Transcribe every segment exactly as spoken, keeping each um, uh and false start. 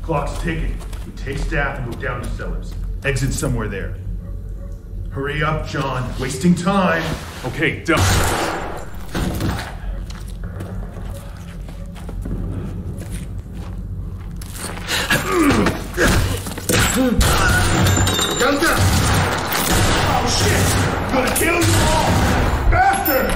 Clock's ticking. We take staff and go down to cellars. Exit somewhere there. Hurry up, John. Wasting time. Okay, done. Gunther! Oh shit! I'm gonna kill you all! Bastard!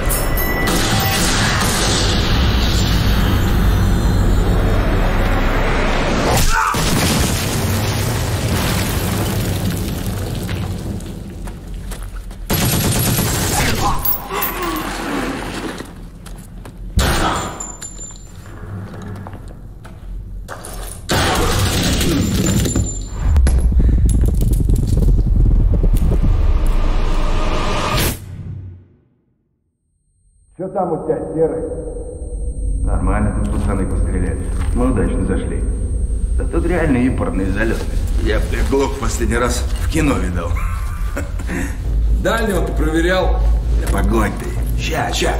Что там у тебя, Серый? Нормально тут пацаны постреляли. Мы удачно зашли. Да тут реально импортные залеты. Я приглох в последний раз в кино видал. Дальнего ты проверял? Да погонь ты. Ща, ща.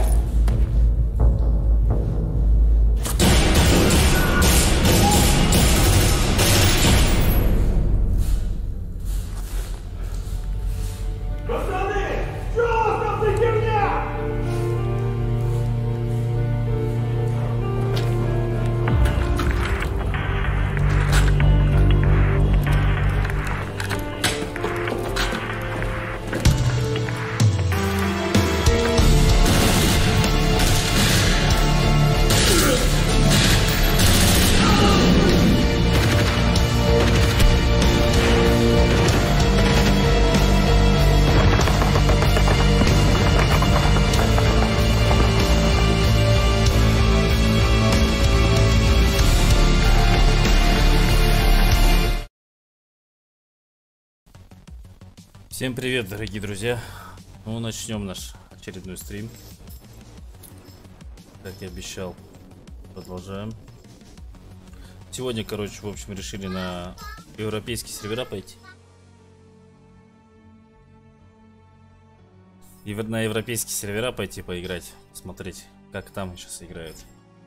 Всем привет, дорогие друзья. Ну, начнем наш очередной стрим. Как и обещал, продолжаем. Сегодня, короче, в общем, решили на европейские сервера пойти. И на европейские сервера пойти поиграть, смотреть, как там сейчас играют.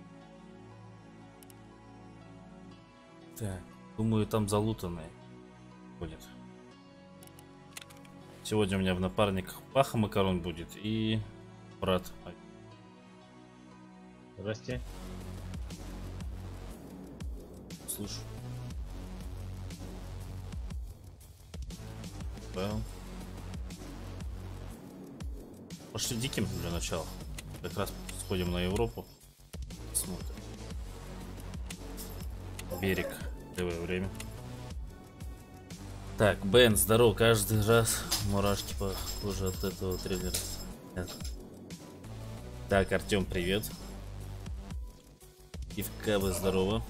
Так, думаю, там залутанные будет. Сегодня у меня в напарниках Паха Макарон будет и брат. Здрасте. Слышу. Павел. Пошли диким для начала. Как раз сходим на Европу. Смотрим. Берег. Левое время. Так, Бен, здорово, каждый раз мурашки похожи от этого трейлера. Так, Артем, привет. Ивкабы, здорово.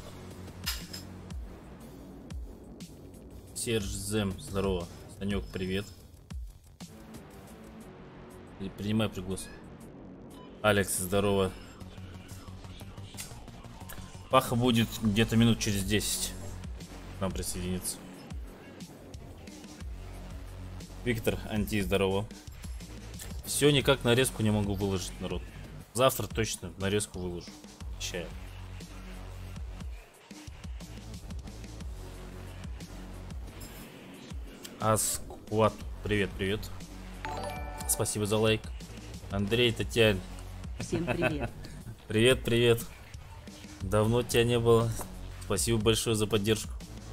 Серж Зем, здорово. Санек, привет. Принимай приглас. Алекс, здорово. Паха будет где-то минут через десять. К нам присоединиться. Виктор, анти, здорово. Все никак нарезку не могу выложить, народ. Завтра точно нарезку выложу. Обещаю. Аскват, привет, привет. Спасибо за лайк. Андрей, Татьяна. Всем привет. Привет, привет. Давно тебя не было. Спасибо большое за поддержку.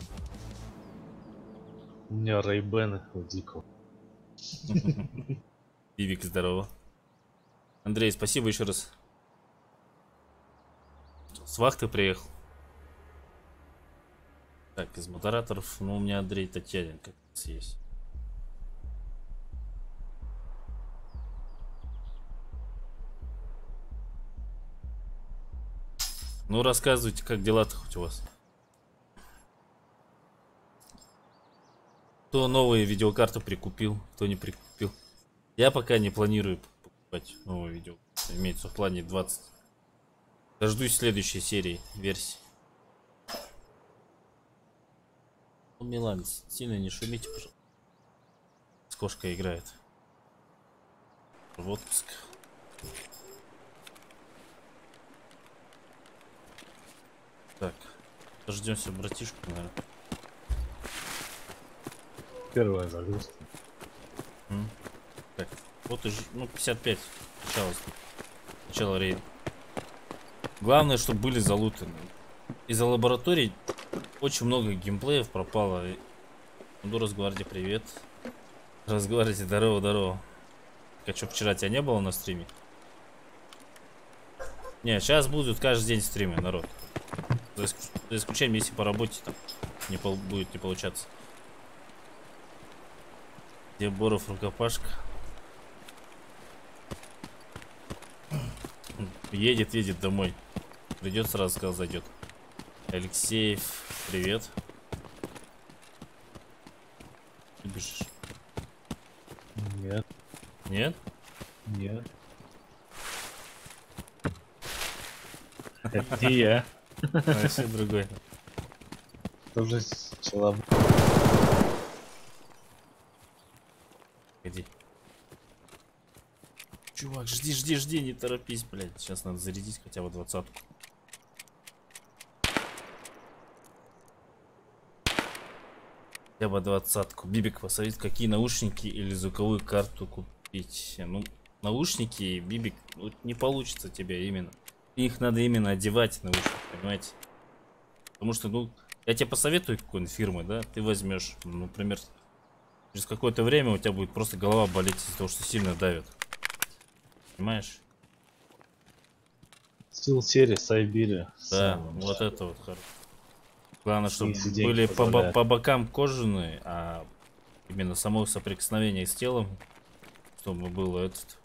У меня Рейбены у Дико. Вивик, здорово. Андрей, спасибо еще раз. С вахты приехал. Так, из модераторов, ну у меня Андрей Татьянин как раз есть. Ну рассказывайте, как дела-то хоть у вас. Кто новые видеокарты прикупил, кто не прикупил. Я пока не планирую покупать новую видео. Имеется в плане двадцать. Дождусь следующей серии версии. Ну, Милан, сильно не шумите, пожалуйста. С кошкой играет. В отпуск. Так. Дождемся братишку, наверное. Первая загрузка. М. Так, вот и ж- ну пятьдесят пять. Начало, начало рейда. Главное, чтобы были залутаны. Из-за лабораторий очень много геймплеев пропало. Ну, Росгвардия, привет. Росгвардия, здорово, здорово. А что, вчера тебя не было на стриме? Не, сейчас будут каждый день стримы, народ. За, иск- за исключением, если по работе там не пол- будет не получаться. Где Боров, рукопашка? Едет, едет домой. Придет, сразу сказал, зайдет. Алексеев, привет. Ты бежишь? Нет, Нет? нет. Это не я. Вообще другой. Тоже человек. Погоди. Чувак, жди, жди, жди, не торопись, блядь. Сейчас надо зарядить хотя бы двадцатку. Хотя бы двадцатку. Бибик посоветует, какие наушники или звуковую карту купить. Ну, наушники, Бибик, ну, не получится тебе именно. Их надо именно одевать, наушники, понимаете? Потому что, ну, я тебе посоветую какой-нибудь фирмы, да, ты возьмешь, ну, например, через какое-то время у тебя будет просто голова болеть из-за того, что сильно давит. Понимаешь? Стил серии Сайбирия. Да, вот это вот хорошо. Главное, чтобы Если деньги были по, бо- позволяют. по бокам кожаные, а именно само соприкосновение с телом, чтобы было этот.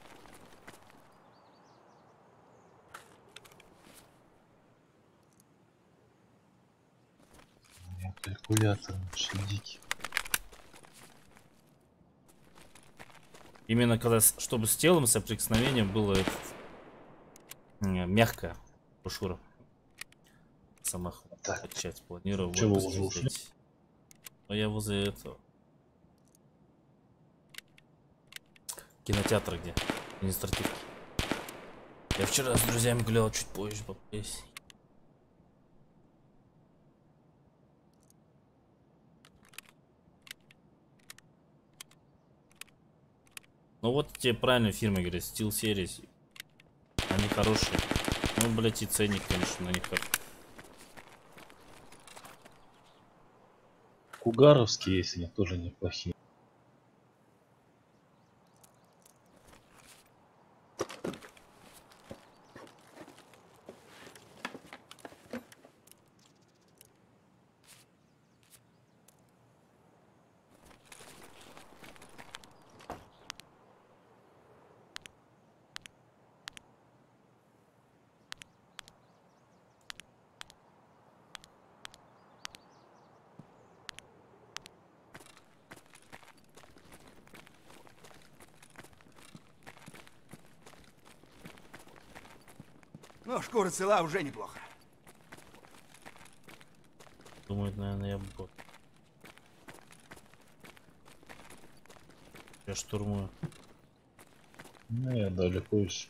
Калькулятор вообще дикий. Именно когда, с- чтобы с телом соприкосновение было этот, м, мягкое, Шура. Сама Так. качать планировал. Чего вот уже ушли? взять. Но я возле этого. Кинотеатра где? Административки. Я вчера с друзьями гулял чуть позже по песне. Ну вот тебе правильно фирмы говорят, Steel Series. Они хорошие. Ну, блять, и ценник, конечно, на них как. Кугаровские, если они тоже неплохие. Но шкура цела уже неплохо. Думают, наверное, я бот. Я штурмую. Ну, я далеко еще.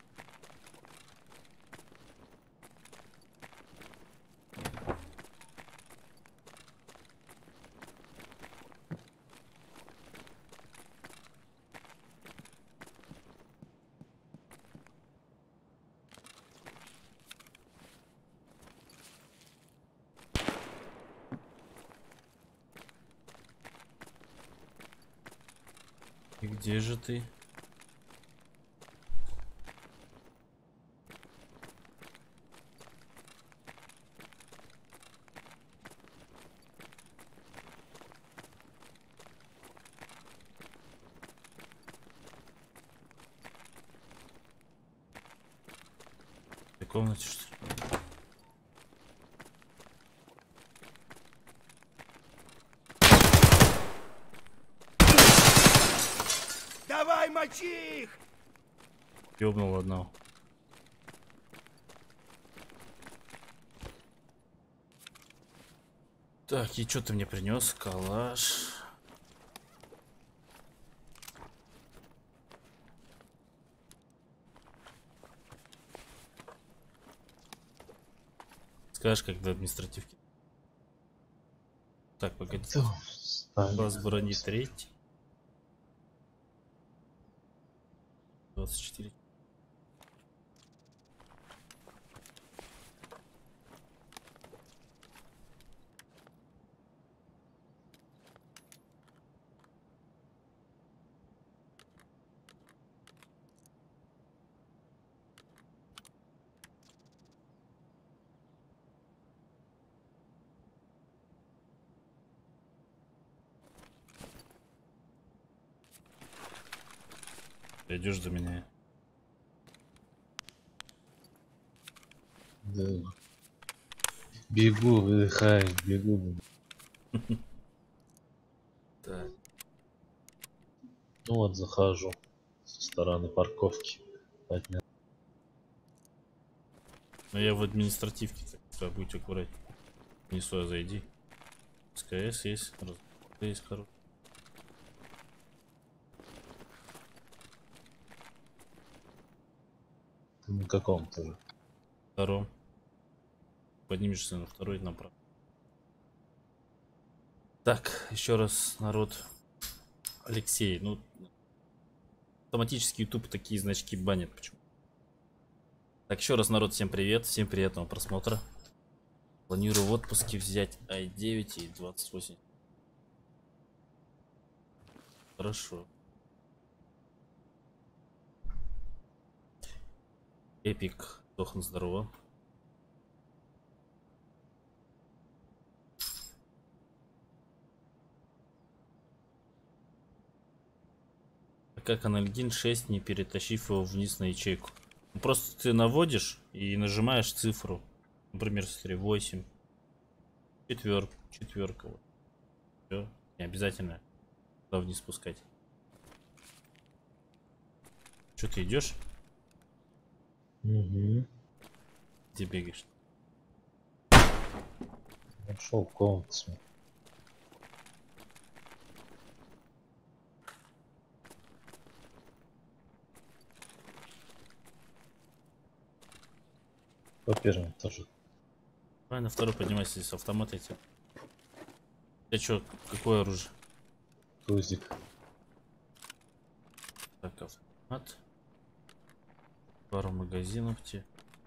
И где же ты? В этой комнате, что ли? Давай, мочи их! Ёбнул одного. Так, и что ты мне принес? Калаш. Скажешь, когда административки. Так, погоди. Ставим. Класс брони третий. двадцать четыре. Идешь за меня. Да. Бегу, выдыхаю, бегу. Так. Ну вот, захожу со стороны парковки. Подня- Но я в административке, так, будь аккуратней. Несу, зайди. СКС есть, раз... есть хороший. Ты на каком тоже? Втором. Поднимешься на второй направо. Так, еще раз, народ. Алексей, ну автоматически YouTube такие значки банит. Почему? Так, еще раз, народ, всем привет, всем приятного просмотра. Планирую в отпуске взять ай девять и двадцать восемь. Хорошо. Эпик, Тохан, здорово. А как анальгин шесть, не перетащив его вниз на ячейку? Ну, просто ты наводишь и нажимаешь цифру. Например, смотри, восемь. Четверка. Четверка. Вот. Все. Не обязательно туда вниз спускать. Что ты идешь? Угу. Где бегаешь? Нашел комнату. По первому тоже. Давай на второй поднимайся, здесь автомат эти. Я чё, какое оружие? Тузик. Так, автомат. Пару магазинов тебе.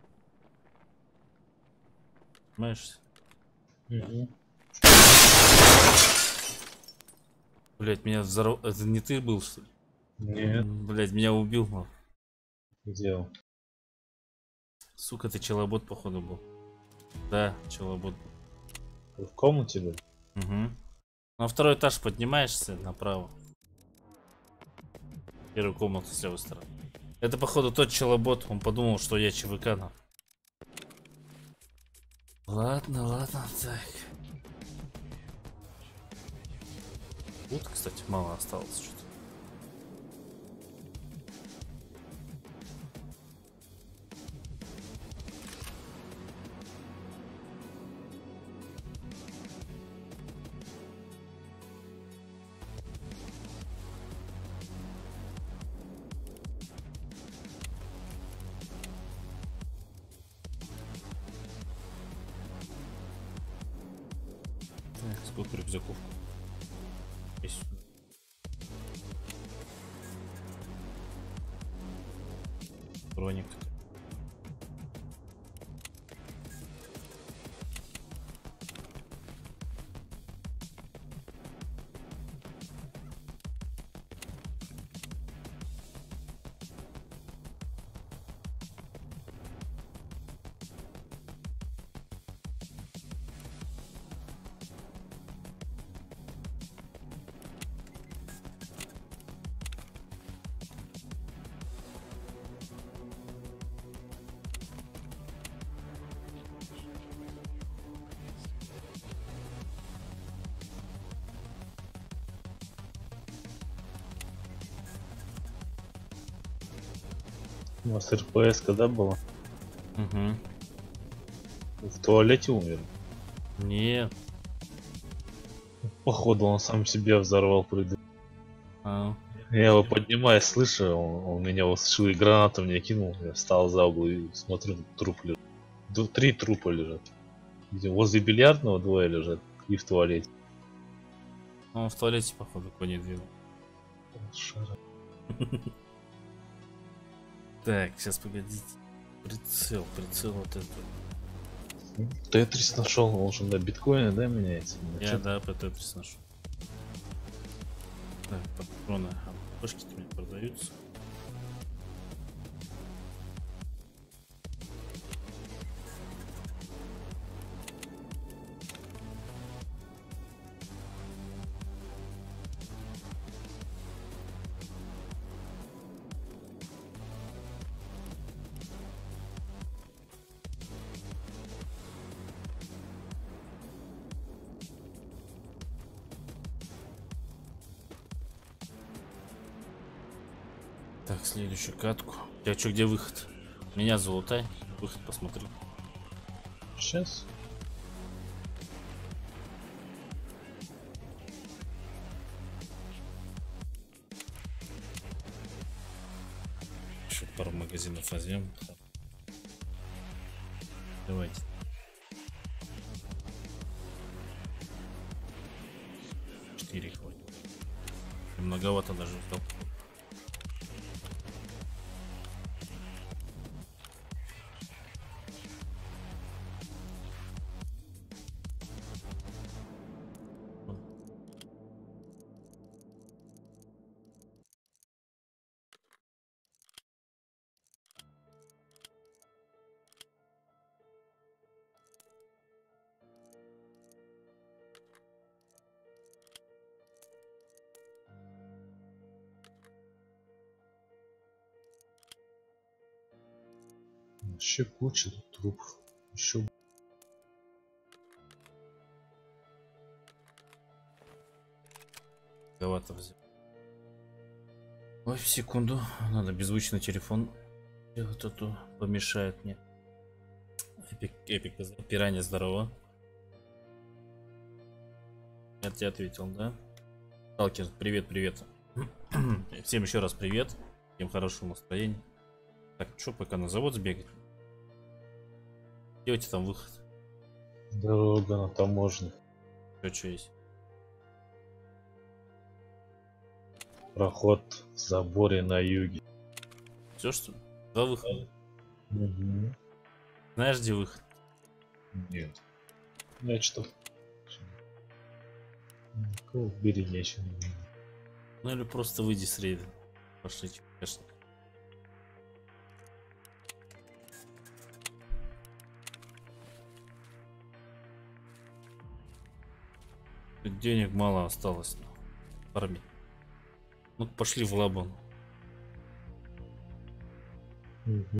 Понимаешь? Угу. Блять, меня взорвал. Это не ты был, что ли? Нет. Блять, меня убил, мол. Где он? Сука, ты челобот, походу, был. Да, челобот. Вы в комнате был? Угу. На второй этаж поднимаешься направо. Первую комнату с левой стороны. Это, походу, тот челобот. Он подумал, что я ЧВК, на. Ладно, ладно, так. Вот, кстати, мало осталось что-то. Так, сколько рюкзаков? Есть. Броник. У вас РПС когда было? Угу. В туалете умер. Нет. Походу он сам себя взорвал прыгал. А, Я его поднимаю, слышу, он, он меня услышал и гранату мне кинул. Я встал за угол и смотрю, труп лежит. Ду- Три трупа лежат. Где возле бильярдного двое лежат и в туалете. Ну, он в туалете, походу, коней двинул. Шара. Так, сейчас погодите. Прицел, прицел вот это. Тетрис нашел, он же на биткоине, да, меняется? На Я, чё? да, по Тетрис ношу. Так, патроны. А пушки-то мне продаются. Так, следующую катку. У тебя что, где выход? Меня золотай. Выход посмотри. Сейчас. Еще пару магазинов возьмем. Давайте. Четыре хватит. Многовато даже взял. Вообще куча трупов. Еще. Многовато взял. Ой, в секунду. Надо беззвучный телефон делать, а то помешает мне. Эпик, эпик, пиранья, здорово. Я тебе ответил, да? Сталкер, привет, привет. Всем еще раз привет. Всем хорошего настроения. Так, что, пока на завод сбегать? Где у тебя там выход? Дорога на таможне. Что, что есть? Проход в заборе на юге. Все, что ли? Два выхода. Угу. Знаешь, где выход? Нет. Я что? Никого в береге еще не видел. Ну или просто выйди с рейда. Пошли, конечно. Денег мало осталось на фарме. Ну пошли в лабон. Угу.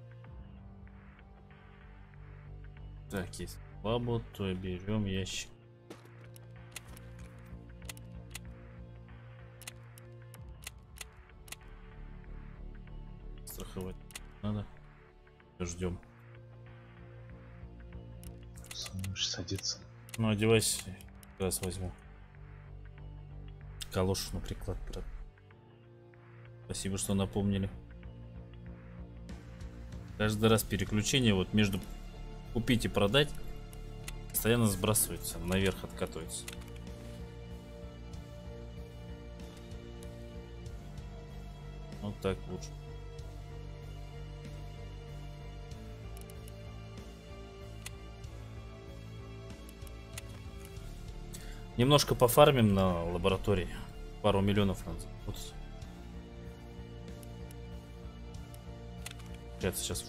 Так, есть лабу, то берем ящик. Страховать надо. Ждем. Сможешь садиться. Ну одевайся, раз возьму. Калошу на приклад, брат. Спасибо, что напомнили. Каждый раз переключение вот между купить и продать постоянно сбрасывается, наверх откатывается. Вот так лучше. Немножко пофармим на лаборатории. Пару миллионов надо заработать. Сейчас.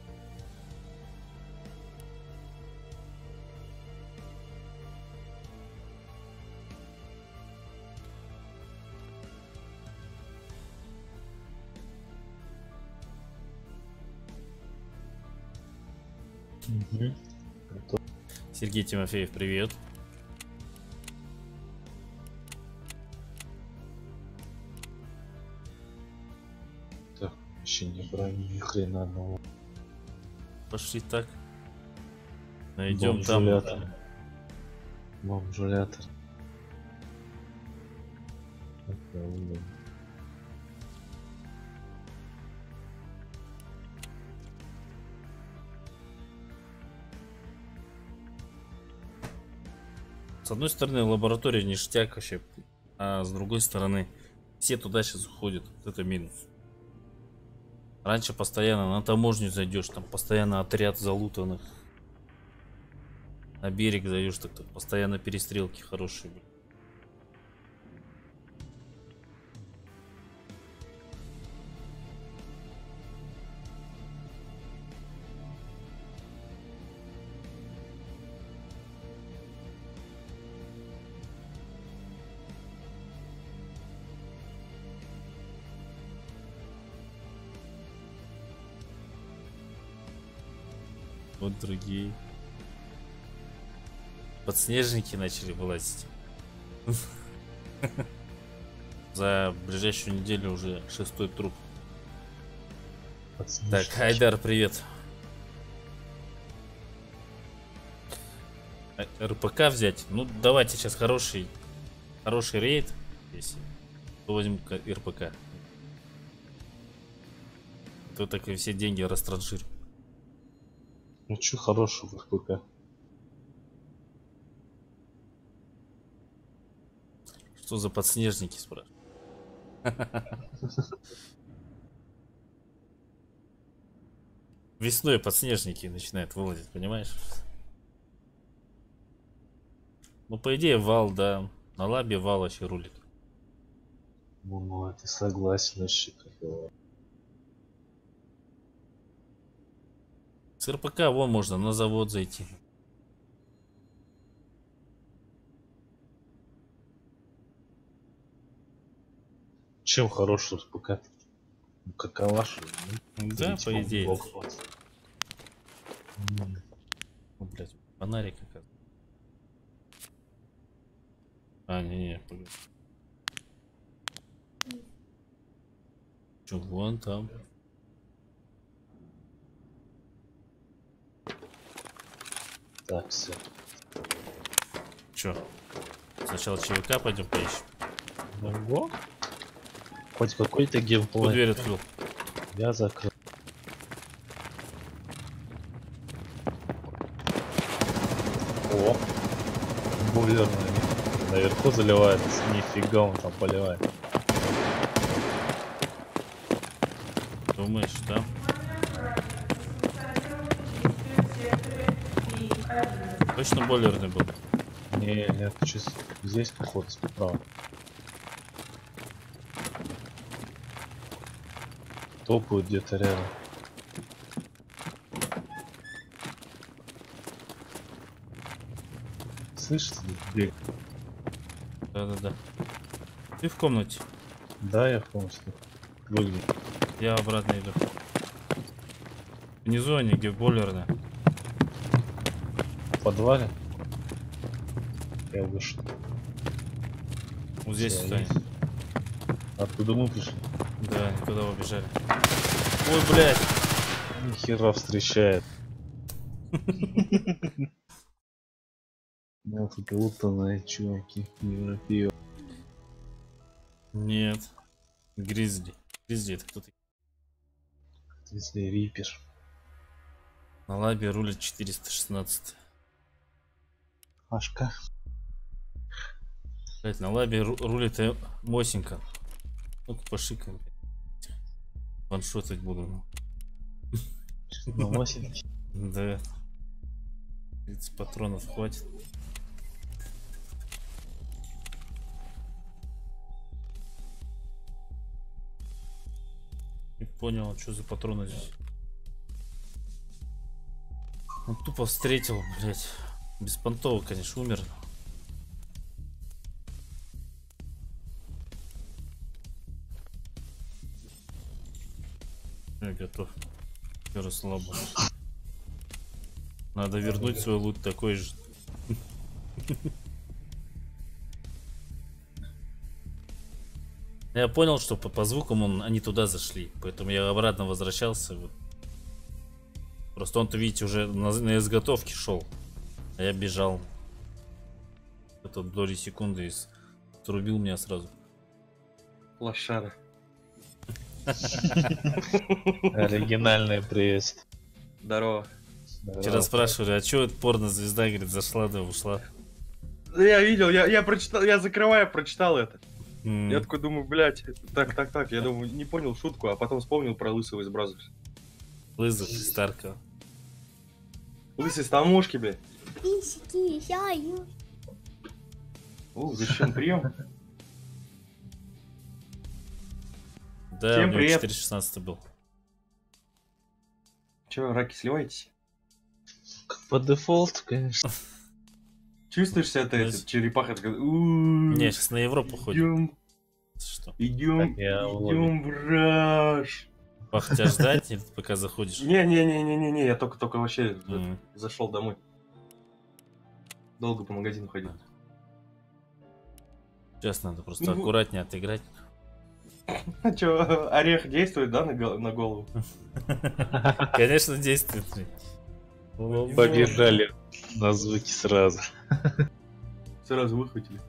Угу. Сергей Тимофеев, привет. Так, еще не брали ни хрена одного. Пошли так. Найдем там. Бомжулятор. Бомжулятор. С одной стороны, лаборатория ништяк вообще, а с другой стороны, все туда сейчас уходят. Вот это минус. Раньше постоянно на таможню зайдешь, там постоянно отряд залутанных. На берег зайдешь, так, так постоянно перестрелки хорошие были. Вот другие. Подснежники начали вылазить. За ближайшую неделю уже шестой труп. Так, Айдар, привет. РПК взять? Ну, давайте сейчас хороший, хороший рейд. Если то возьмем РПК. То так и все деньги растранжируем. Ну чё хорошего в РПК? Что за подснежники, спрашиваю? Весной подснежники начинают вылазить, понимаешь? Ну, по идее, вал, да. На лабе вал вообще рулит. Ну, ну это согласен вообще. С РПК вон можно на завод зайти. Чем хороший РПК? Ну, какова? Да, по идее. Ну, блядь, фонарик какая-то. А, не-не, погоди. Чё, вон там. Так, все. Чё? Сначала ЧВК пойдем поищем. Ого. Хоть какой-то геймплей. Кто дверь открыл? Я закрыл. О! Бойлер наверху заливает. Нифига он там поливает. Думаешь, да? Точно бойлерный был? Не, нет, чисто здесь походу справа. Топают где-то рядом. Слышите, бег? Да-да-да. Ты в комнате? Да, я в комнате. Выглядит. Я обратно иду. Внизу они, где бойлерная. В подвале? Я вышел. Вот здесь Всё, стоит. есть. Откуда мы пришли? Да, они туда убежали. Ой, блядь! Нихера встречает. Я тут лутаные чуваки, европею. Нет. Гризли. Гризли это кто-то. Если рипер. На лабе рулит четыреста шестнадцать. Ашка. Блять, на лабе ру рулит э, Мосинка. Ну-ка пошикаем. Ваншотать буду. На восемь. Да. тридцать патронов хватит. Не понял, что за патроны здесь. Он тупо встретил, блять. Беспонтово, конечно, умер. Я готов. Все слабо. Надо вернуть свой лут такой же. Я понял, что по, по звукам он, они туда зашли, поэтому я обратно возвращался. Вот. Просто он-то, видите, уже на, на изготовке шел, а я бежал. Это доли секунды и срубил меня сразу. Лошара. Оригинальный приезд. Здорово. Вчера спрашивали, а чё это порно-звезда, говорит, зашла да ушла. Я видел, я, я прочитал, я закрывая прочитал это. М, Я такой думаю, блядь, так, так, так, я думаю, не понял шутку, а потом вспомнил про Лысого из Бразерс. Лызов из Таркова. Лысый с Тамошки, блядь. Писики, шаю. О, защищен прием. Да, Всем у него привет. четыре шестнадцать был. Че, раки, сливаетесь? По дефолту, конечно. Чувствуешь себя ты, Ну, этот черепаха, такой, Не, сейчас на Европу ходит. идем, Что? идем, Так, я в лобби. идем в раш. Пах, тебя ждать или пока заходишь? Не-не-не-не-не, я только-только вообще М, зашел домой. Долго по магазину ходил. Сейчас надо просто Ну, аккуратнее отыграть. А чё, орех действует, да, на, го- на голову? Конечно, действует. Побежали на звуки сразу. Сразу выхватили.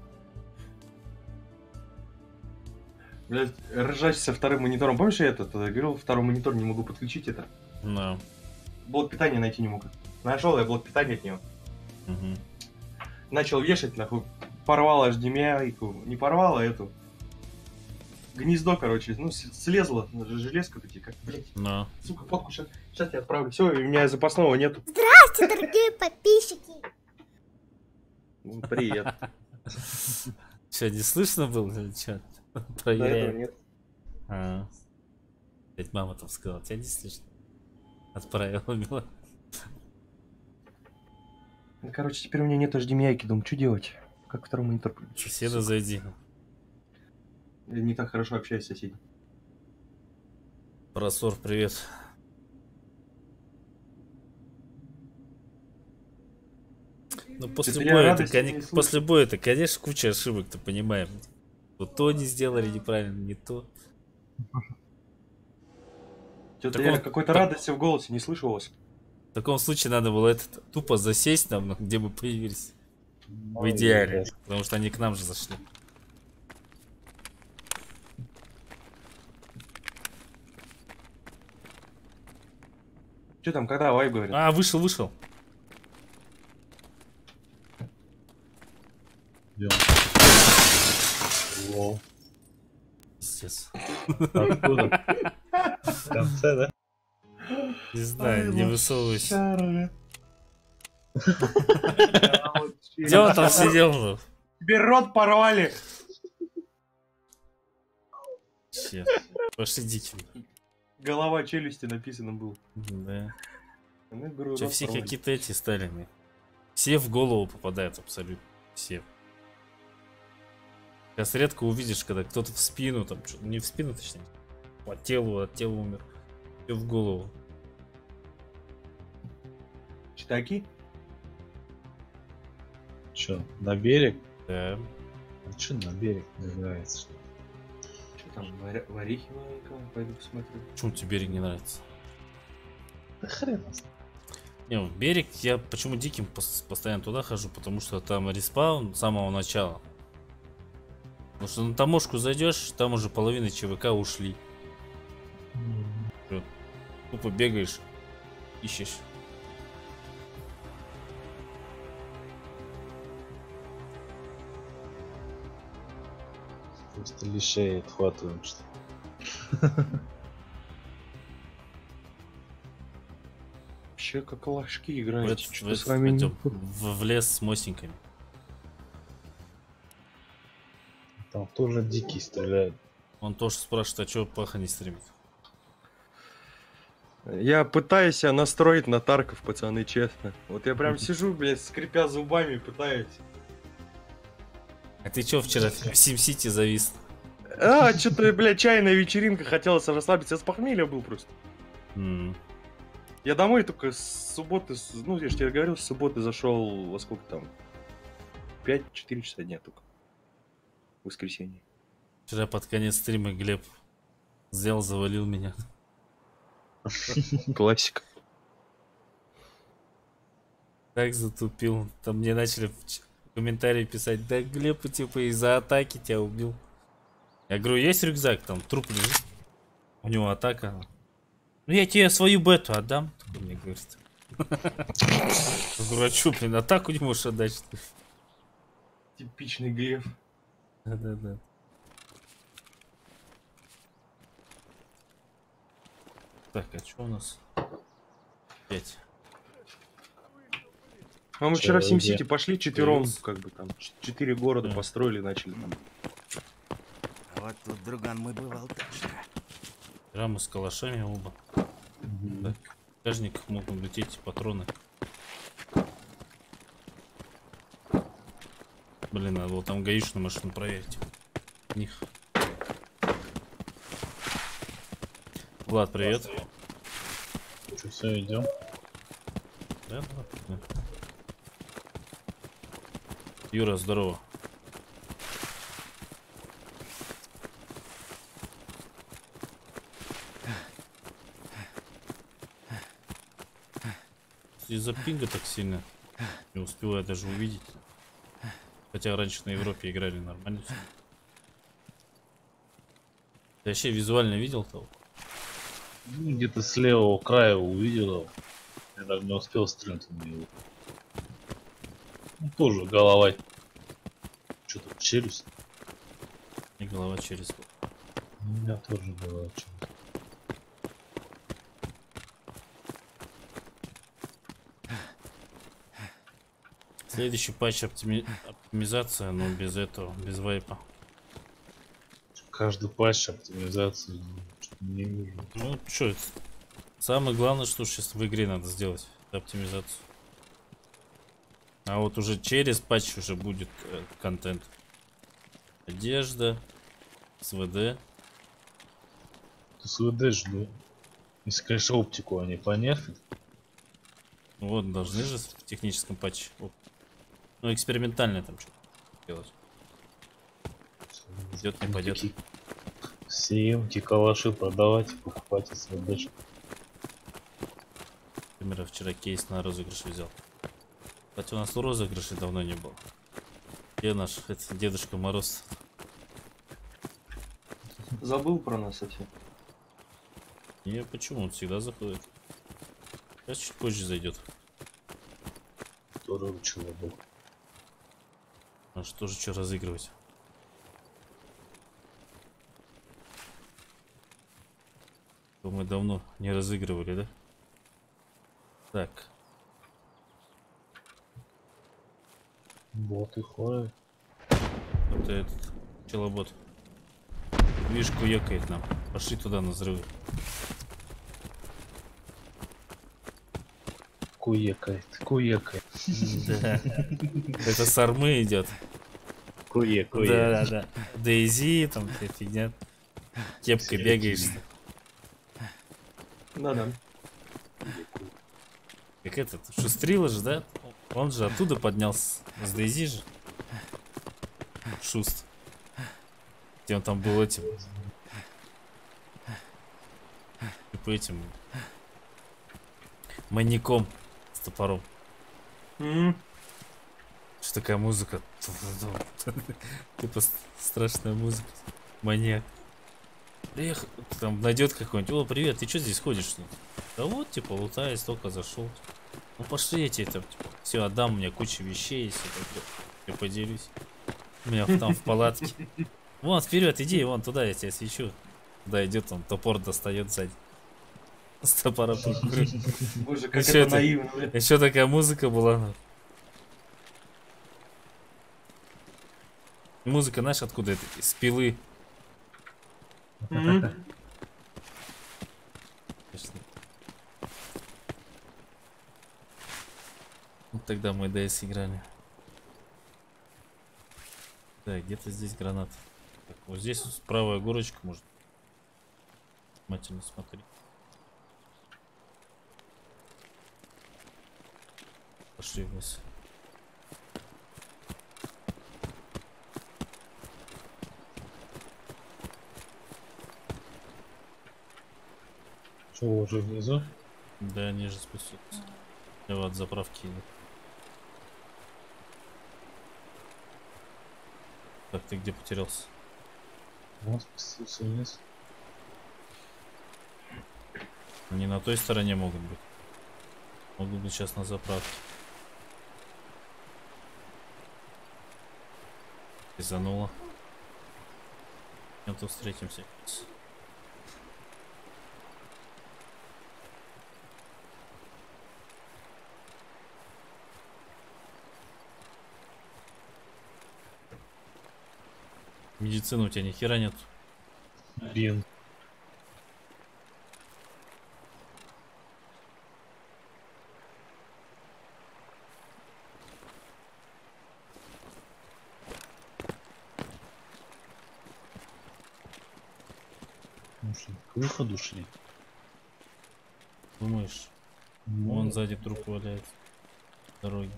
Блять, ржач со вторым монитором. Помнишь, я этот э, говорил, второй монитор не могу подключить это? Да. Блок питания найти не мог. Нашел я блок питания от него. Мгм. Начал вешать, нахуй. Порвал эйч ди эм ай, не порвал, а эту. Гнездо, короче, ну, с- слезло, железка такие, как, блять, Но. сука, фотку сейчас, сейчас я отправлю. Все, у меня запасного нету. Здравствуйте, дорогие подписчики. Ну, привет. Че, не слышно было или что? До этого Проверяем. нет. А. Ведь мама там сказала, тебя не слышно. Отправила мила. Ну, короче, теперь у меня нет эйч ди эм ай, думаю, что делать? Как второй монитор подключить? Соседа зайди. Я не так хорошо общаюсь с соседями. Просор, привет. Ну после Это я боя, это, радости коне- не слышу. после боя это, конечно, куча ошибок, ты понимаешь. Вот то не сделали неправильно, не то. Что-то Так я он- какой-то так- радости в голосе не слышу у вас. В таком случае надо было это тупо засесть там, где мы появились. В идеале. Потому что они к нам же зашли. Что там, когда вайб говорит? А, вышел, вышел. Идем. Лол. Пиздец. Откуда? В конце, да? Не знаю, не высовывайся. Где он там сидел? Ну? Тебе рот порвали! Че? Пошли диким. Голова челюсти написано было. Да. Ну, я говорю, Че, рот все порвали. какие-то эти стали. мне. Все в голову попадают абсолютно. Все. Сейчас редко увидишь, когда кто-то в спину, там, чё- не в спину, точнее. По телу, от тела умер. Все в голову. Читаки? Че, на берег? Да. А че на берег не нравится? Что ли? Что там, варя- варихи маленького? Пойду посмотрю. Почему тебе берег не нравится? Да хрен его знает. Не, в берег я почему диким пос- постоянно туда хожу, потому что там респаун с самого начала. Потому что на таможку зайдешь, там уже половина ЧВК ушли. Всё. Тупо бегаешь, ищешь. Просто лишей отхватываем, что Вообще как ложки В, играете. этот- в Что этот с вами не... пойдем. в, в лес с мостиками. там тоже дикий стреляет. Он тоже спрашивает, а чего Паха не стримит? Я пытаюсь себя настроить на Тарков, пацаны, честно. Вот я прям сижу, блядь, скрипя зубами, пытаюсь. А ты чё вчера в Сим-Сити завис? А, что-то, блядь, чайная вечеринка, хотелось расслабиться. Я с похмелья был просто. М, Я домой только с субботы, с- ну, я же тебе говорил, с субботы зашел во сколько там? пять-четыре часа дня только. В воскресенье. Вчера под конец стрима Глеб взял, завалил меня. Классика. Так затупил. Там мне начали в ч- комментарии писать, да Глеб типа из-за атаки тебя убил. Я говорю, есть рюкзак, там труп лежит. У него атака. Ну я тебе свою бету отдам. Такой мне говорит. Я говорю, а чё, блин, атаку не можешь отдать, что ли? Типичный греф. Да-да-да. Так, а что у нас? Пять. А мы вчера в Чё, SimCity где? пошли четвером, Появился. как бы там, ч- четыре города Да. построили, начали там. А вот тут, друган, мой бывал точно. Рамы с калашами оба. Да. В багажниках могут лететь патроны. Блин, надо было там гаишную машину проверить. Них. Влад, привет. Что, все, идем? Да, да, да. Юра, здорово. Из-за пинга так сильно не успеваю даже увидеть. Хотя раньше на Европе играли нормально всё. Ты вообще визуально видел того? Ну, где-то с левого края увидел. Я даже не успел стрелять в него. Ну, тоже голова. Что-то челюсть. И голова через. У меня тоже голова челюсть. Следующий патч оптими... оптимизация, но без этого, без вайпа. Каждый патч оптимизации. ну, что-то не вижу. Ну что это? Самое главное, что сейчас в игре надо сделать, это оптимизацию. А вот уже через патч уже будет э, контент. Одежда, СВД. С ВД жду. Если, конечно, оптику они понерфят. Ну вот, должны же в техническом патче. Оп. Ну, экспериментально там что-то делать. Идет, не пойдет. Сиемки, калаши продавать, покупать СВД. Например, вчера кейс на розыгрыш взял. Кстати, у нас розыгрышей давно не было. Где наш это, Дедушка Мороз? Забыл про нас совсем. Не, почему? Он всегда заходит. Сейчас чуть позже зайдет. Тоже учила был. А что же что разыгрывать? То мы давно не разыгрывали, да? Так. Боты ходят. Это этот челобот. Мишку екает нам. Пошли туда на взрывы. Куекает, куекает. Да. Это с армы идет. Куе, куе. Да, да, да. Дейзи, там такая фигня. Кепкой бегаешь. Да-да. Как этот, Шустрила же, да? Он же оттуда поднялся. С Дейзи же. Шуст. Где он там был этим. Типа этим. Маньяком с топором. М. Что такая музыка? Типа страшная музыка. Маньяк. Приехал, там найдет какой-нибудь. О, привет, ты что здесь ходишь? Да вот, типа, лутаюсь, только зашел. Ну пошли эти, там, типа, все, отдам, у меня куча вещей есть. Я поделюсь. У меня там в палатке. Вон, вперед, иди, вон туда, я тебя свечу. Туда идет, он топор достает сзади. С топора. Боже, как Еще это это- наивно, блядь. Еще такая музыка была. ну. Музыка, знаешь, откуда это? Из пилы. М. Конечно. Вот тогда мы ди эс играли. Да, где-то здесь гранат. Так, вот здесь вот правая горочка, может. Внимательно смотри. Пошли вниз. Что, уже внизу? Да, ниже спуститься. Я вот от заправки иду. Так, ты где потерялся? Вот, спустился вниз. Они на той стороне могут быть. Могут быть сейчас на заправке. Изануло. То встретимся. Медицины у тебя ни хера нет. Блин. К выходу шли. Думаешь? Ну, Вон сзади труп валяется. Дороги.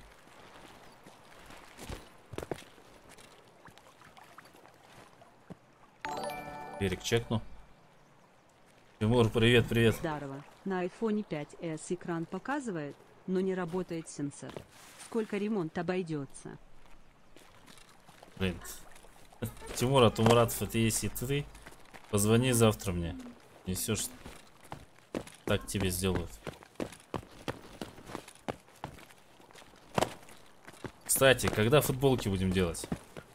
Берег чекну. Тимур, привет, привет. Здорово. На айфоне пять эс экран показывает, но не работает сенсор. Сколько ремонт обойдется? Блин. Тимур, а то Муратов, это если ты, позвони завтра мне. Несешь. Так тебе сделают. Кстати, когда футболки будем делать?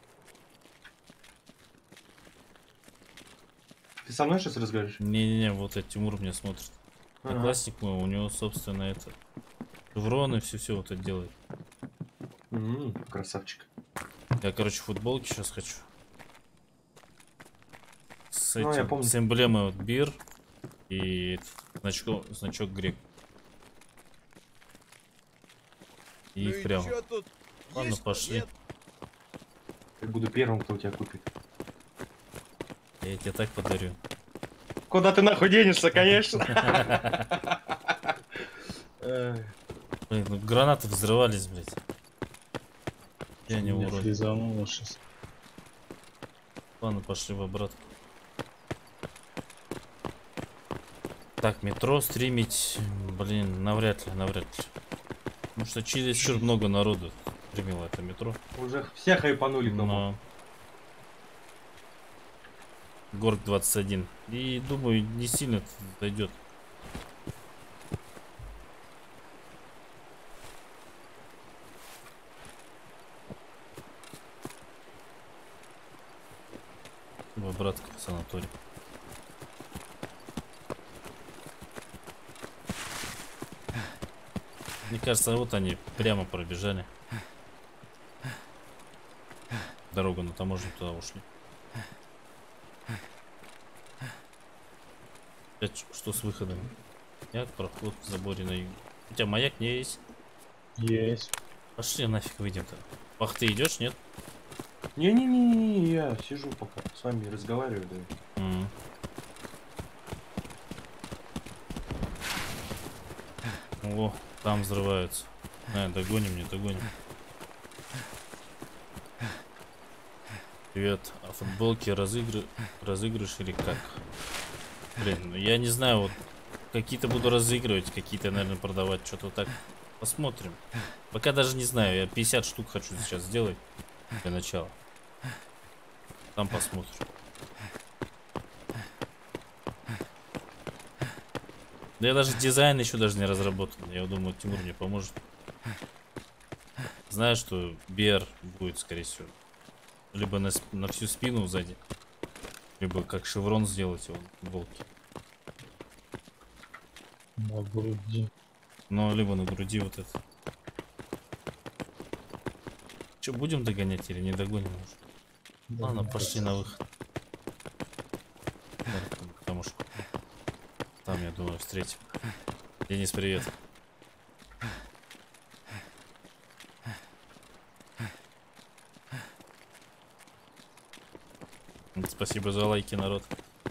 Ты со мной сейчас разговариваешь? Не-не-не, вот этот Тимур меня смотрит. Ага. Одноклассник мой, у него, собственно, это... Шевроны, все-все вот это делает. М, красавчик. Я, короче, футболки сейчас хочу. С Ну, я этим, помню. с эмблемой вот бир и значок, значок грек. И Ну их и прямо. чё тут? Ладно, Есть, пошли. нет? Я буду первым, кто у тебя купит. Я тебе так подарю. Куда ты нахуй денешься, конечно? Эх, Блин, ну гранаты взрывались, блядь. Я не меня урод. фризануло сейчас. Ладно, пошли в обратку. Так, метро стримить, блин, навряд ли, навряд ли. Потому что чересчур много народу стримило это метро. Уже все хайпанули дома. Но... Горг двадцать один. И думаю, не сильно дойдет. В обратку в санаторий. Мне кажется, вот они прямо пробежали. Дорогу на таможню туда ушли. Опять что с выходом? Маяк, проход в заборе на юге. У тебя маяк не есть? Есть. Пошли нафиг выйдем-то. Ах, ты идешь, нет? Не-не-не, я сижу пока с вами разговариваю. Да. М. О, там взрываются. А, догоним, не догоним. Привет. А футболки разыгры... разыгрыш или как? Блин, ну я не знаю, вот какие-то буду разыгрывать, какие-то, наверное, продавать, что-то так. Посмотрим. Пока даже не знаю, я пятьдесят штук хочу сейчас сделать для начала. Там посмотрим. Да я даже дизайн еще даже не разработан. Я думаю, Тимур мне поможет. Знаю, что би ар будет, скорее всего. Либо на, на всю спину сзади. Либо как шеврон сделать его в футболке. На груди. Ну, либо на груди вот это. Че, будем догонять или не догоним уже? Да, Ладно, мне пошли кажется. на выход. Потому что там, я думаю, встретим. Денис, привет. Спасибо за лайки, народ.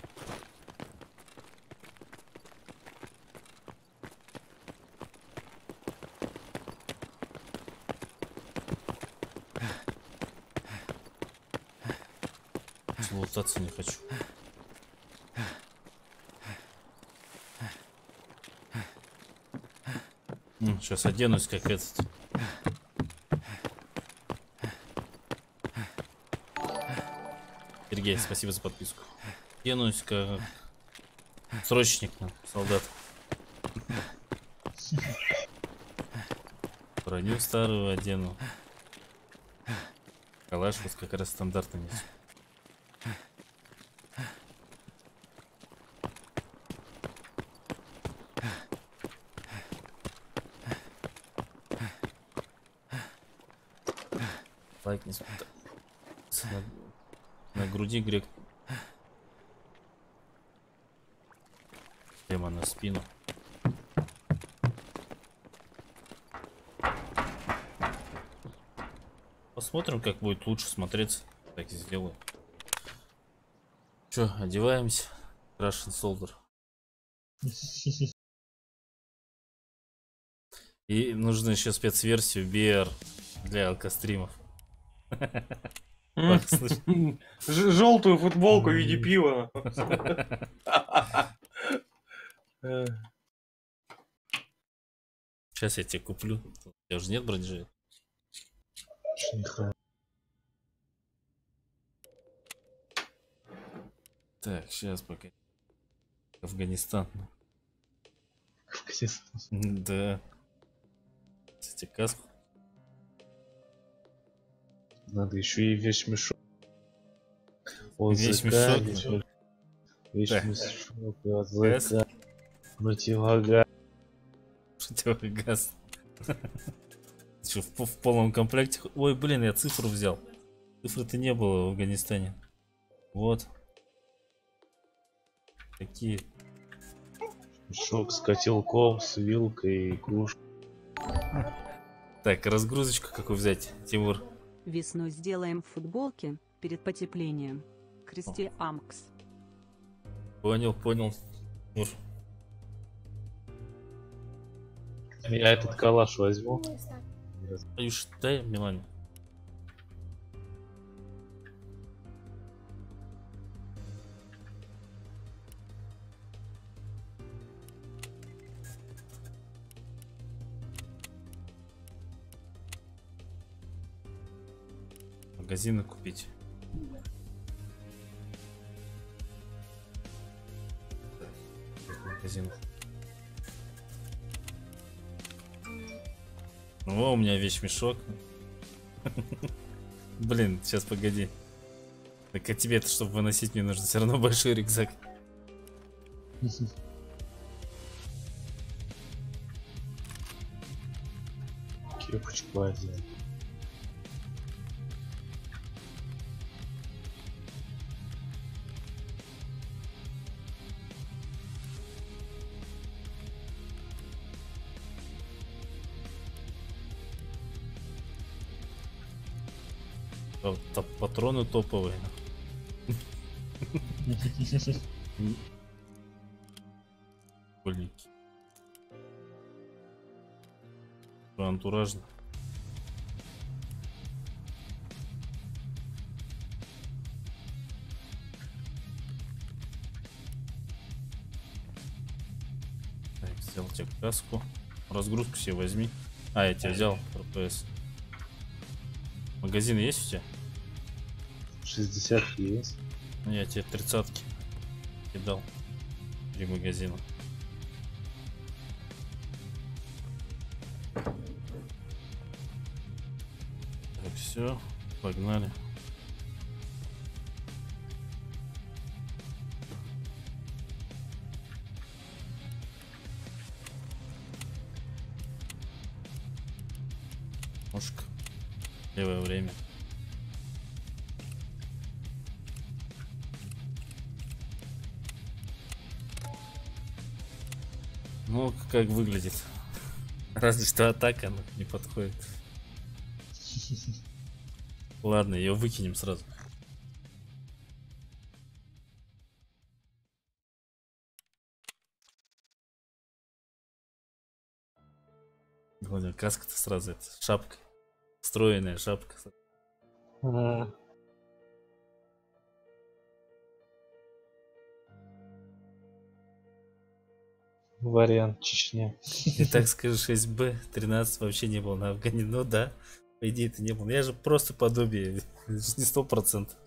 Лутаться не хочу. Сейчас оденусь как этот. Сергей, спасибо за подписку. Оденусь как срочник, ну, солдат. Броню старую одену. Калаш вот как раз стандартно нет. Лайк не смотри. На, на груди грек. Прямо на спину. Посмотрим, как будет лучше смотреться. Так и сделаю. Че, одеваемся? Russian Soldier. И нужно еще спецверсию би ар для алкостримов. Желтую футболку в виде пива. Сейчас я тебе куплю. У тебя уже нет бронежа? Так, сейчас пока. Афганистан. Афганистан. Да. Кстати, каску. Надо еще и вещмешок. Вещмешок. Вещмешок. ОЗК. Противогаз. Противогаз. Что, в, в полном комплекте? Ой, блин, я цифру взял. Цифры-то не было в Афганистане. Вот. Такие. Мешок с котелком, с вилкой и кружкой. Так, разгрузочку какую взять, Тимур? Весну сделаем футболки перед потеплением. Крести Амкс. Понял, понял. Тимур. Я этот калаш возьму. Аюш, дай Милане. Магазины купить. Магазин. О, у меня вещмешок. Блин, сейчас погоди. Так а тебе-то, чтобы выносить, мне нужно все равно большой рюкзак. Кепочку один. Патроны топовые. Блики. Антуражно. Так, взял тебе каску. Разгрузку себе возьми. А, я тебя взял. РПС. Магазины есть у тебя? шестьдесят есть. Я тебе тридцатки кидал. Три магазина. Так, все, погнали. Мушка. Левое время. Ну, как выглядит. Разве что атака она не подходит. Ладно, ее выкинем сразу. Главное, каска-то сразу это шапка. Встроенная шапка. А. Вариант Чечня. И так скажу, шесть бэ тринадцать вообще не было на Афгане. Ну да, по идее это не было. Я же просто подобие. Не сто процентов.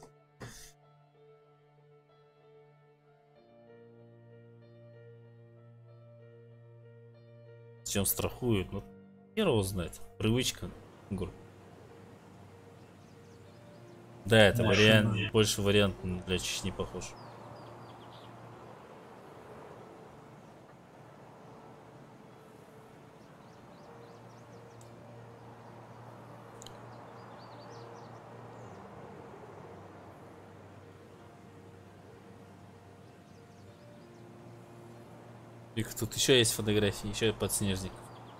Чем страхуют? Ну, хер его знает. Привычка. Гур. Да, это Машина. вариант, больше вариант для Чечни похож. И тут еще есть фотографии, еще и подснежник.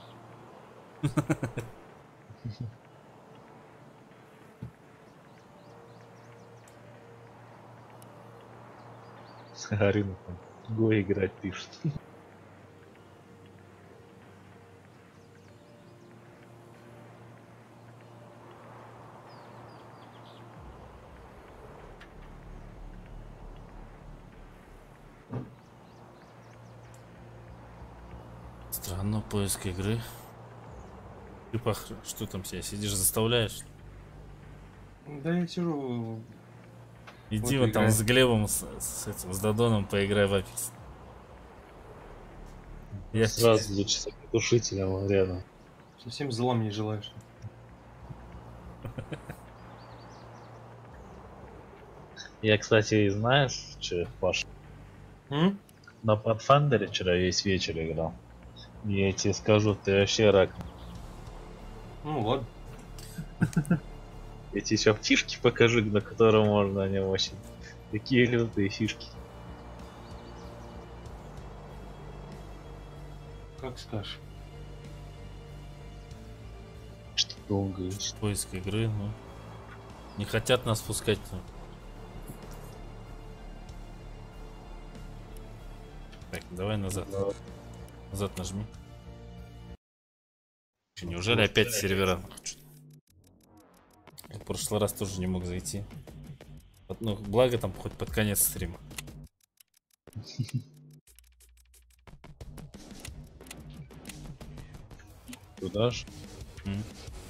Арина там го играть пишет. Странно, поиск игры. Ты пах, что там себя сидишь, заставляешь? Да я сижу. Иди Вот вот там играю. с Глебом, с, с этим, с Додоном поиграй в Apex. Я Сразу лучше с огнетушителем рядом. Совсем зла мне не желаешь. Я, кстати, знаешь, что, Паш, М? на Pathfinder вчера весь вечер играл. Я тебе скажу, ты вообще рак. Ну ладно. Я тебе сейчас фишки покажу, на которые можно не очень. Такие лютые фишки. Как скажешь. Что долго еще. поиск игры, ну. Не хотят нас пускать. Ну. Так, давай назад. Назад нажми. Че, неужели опять сервера? Я в прошлый раз тоже не мог зайти. Вот, ну, благо там хоть под конец стрима. Туда ж? М.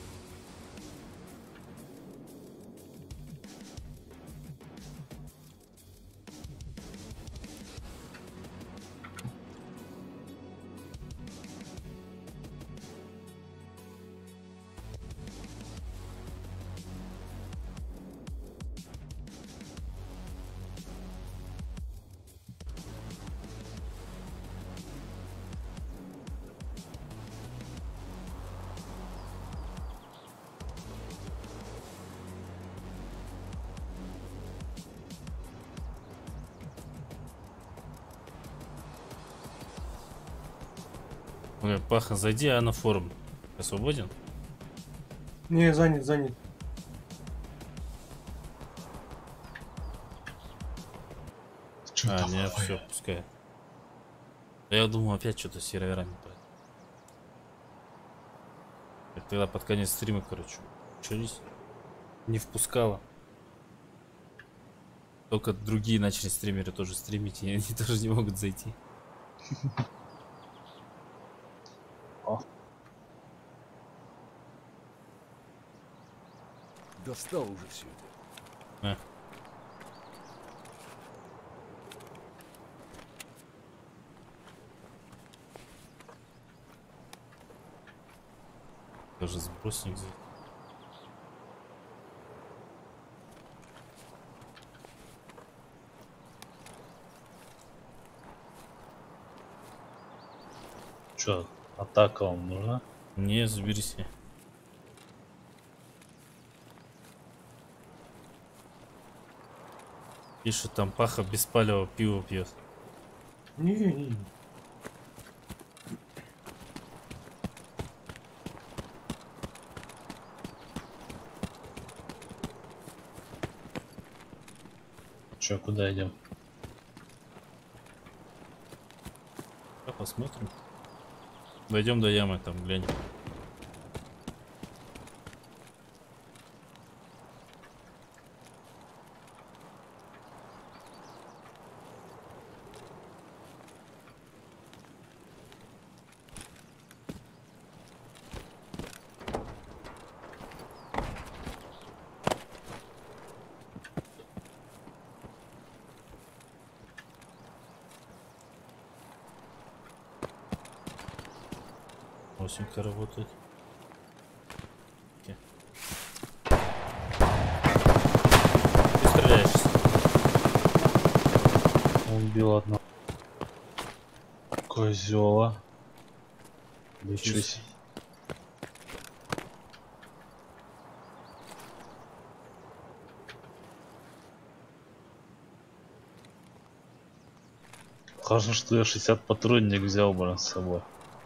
Ой, Паха, зайди, а на форум. Ты свободен? Не, занят, занят. Чё А, там нет, такое? все, пускай. Да я думал, опять что-то с серверами. Так, тогда под конец стрима, короче. Начались. Не впускала. Только другие начали стримеры тоже стримить, и они тоже не могут зайти. Достал уже все это. А. Даже сбросник здесь. Чё, атака вам нужна? Не, забери себе. Пишет, там Паха без палева пиво пьет. Не, не, не. Чё, куда идем? А, посмотрим. Дойдем до ямы, там глянем. Осенька работает. Окей. убил одного. Козёла. Ничего себе. Хорошо, что я шестьдесят патронник взял, блин, с собой.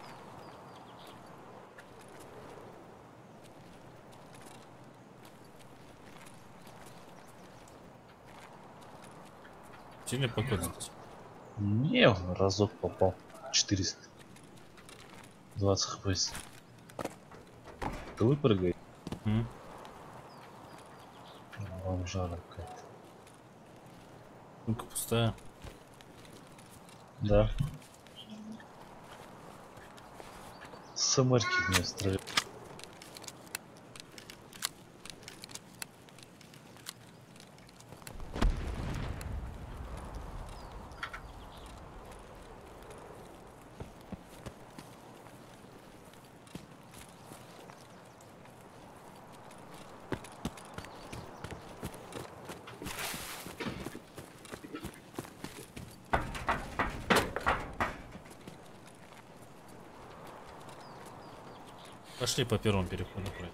Сильно покоцать? Не, разок попал. четыреста двадцать хп. Ты выпрыгай. М? Вам жара какая-то. Ну-ка, пустая. Да. Самарки в меня стреляют. Пошли по первому переходу пройдем.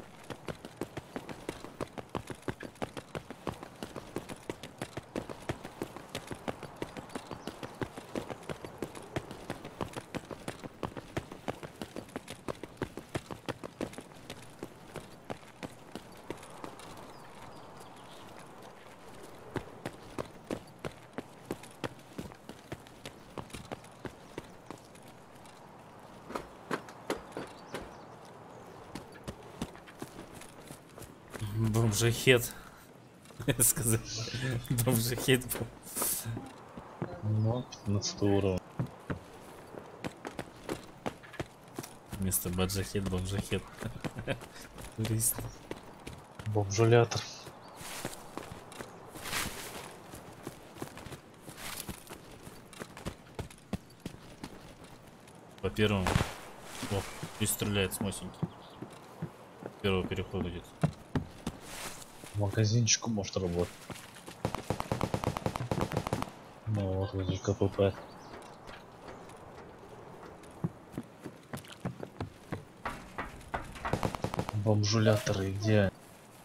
Бомжахет. Сказать. Бомжахет был. Ну, пятнадцать уровень. Вместо баджахет, бомжахет. Турист. Бомжулятор. По первому. О, и стреляет с мосинки. Первого перехода идет. Магазинчику может работать. Ну вот, возле КПП. Бомжуляторы, где они?